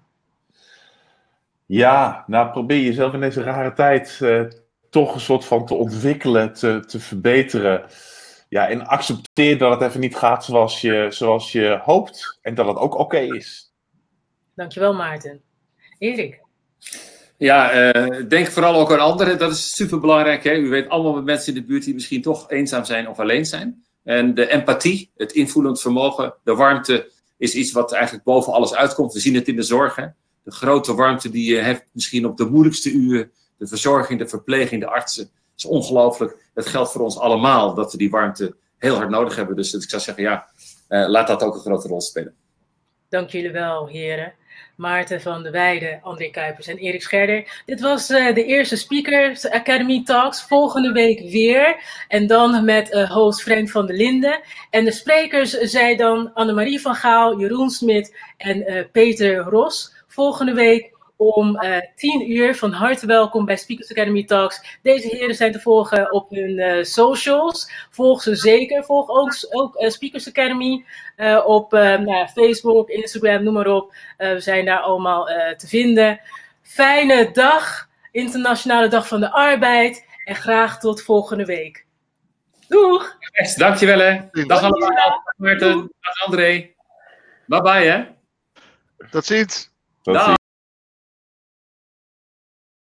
Ja, nou probeer jezelf in deze rare tijd toch een soort van te ontwikkelen, te verbeteren. Ja, en accepteer dat het even niet gaat zoals je hoopt. En dat het ook oké is. Dankjewel, Maarten. Erik? Ja, denk vooral ook aan anderen. Dat is superbelangrijk. U weet allemaal met mensen in de buurt die misschien toch eenzaam zijn of alleen zijn. En de empathie, het invoelend vermogen, de warmte is iets wat eigenlijk boven alles uitkomt. We zien het in de zorg. De grote warmte die je hebt misschien op de moeilijkste uren. De verzorging, de verpleging, de artsen. Dat is ongelooflijk. Het geldt voor ons allemaal dat we die warmte heel hard nodig hebben. Dus ik zou zeggen, laat dat ook een grote rol spelen. Dank jullie wel, heren. Maarten van der Weijden, André Kuipers en Erik Scherder. Dit was de eerste Speakers Academy Talks. Volgende week weer. En dan met host Frank van der Linden. En de sprekers zijn dan Annemarie van Gaal, Jeroen Smit en Peter Ros. Volgende week om 10 uur. Van harte welkom bij Speakers Academy Talks. Deze heren zijn te volgen op hun socials. Volg ze zeker. Volg ook Speakers Academy op Facebook, Instagram, noem maar op. We zijn daar allemaal te vinden. Fijne dag. Internationale Dag van de Arbeid. En graag tot volgende week. Doeg! Yes, dankjewel hè. Dag allemaal. Dag Maarten. Dag André. Bye bye hè. Tot ziens. Tot ziens.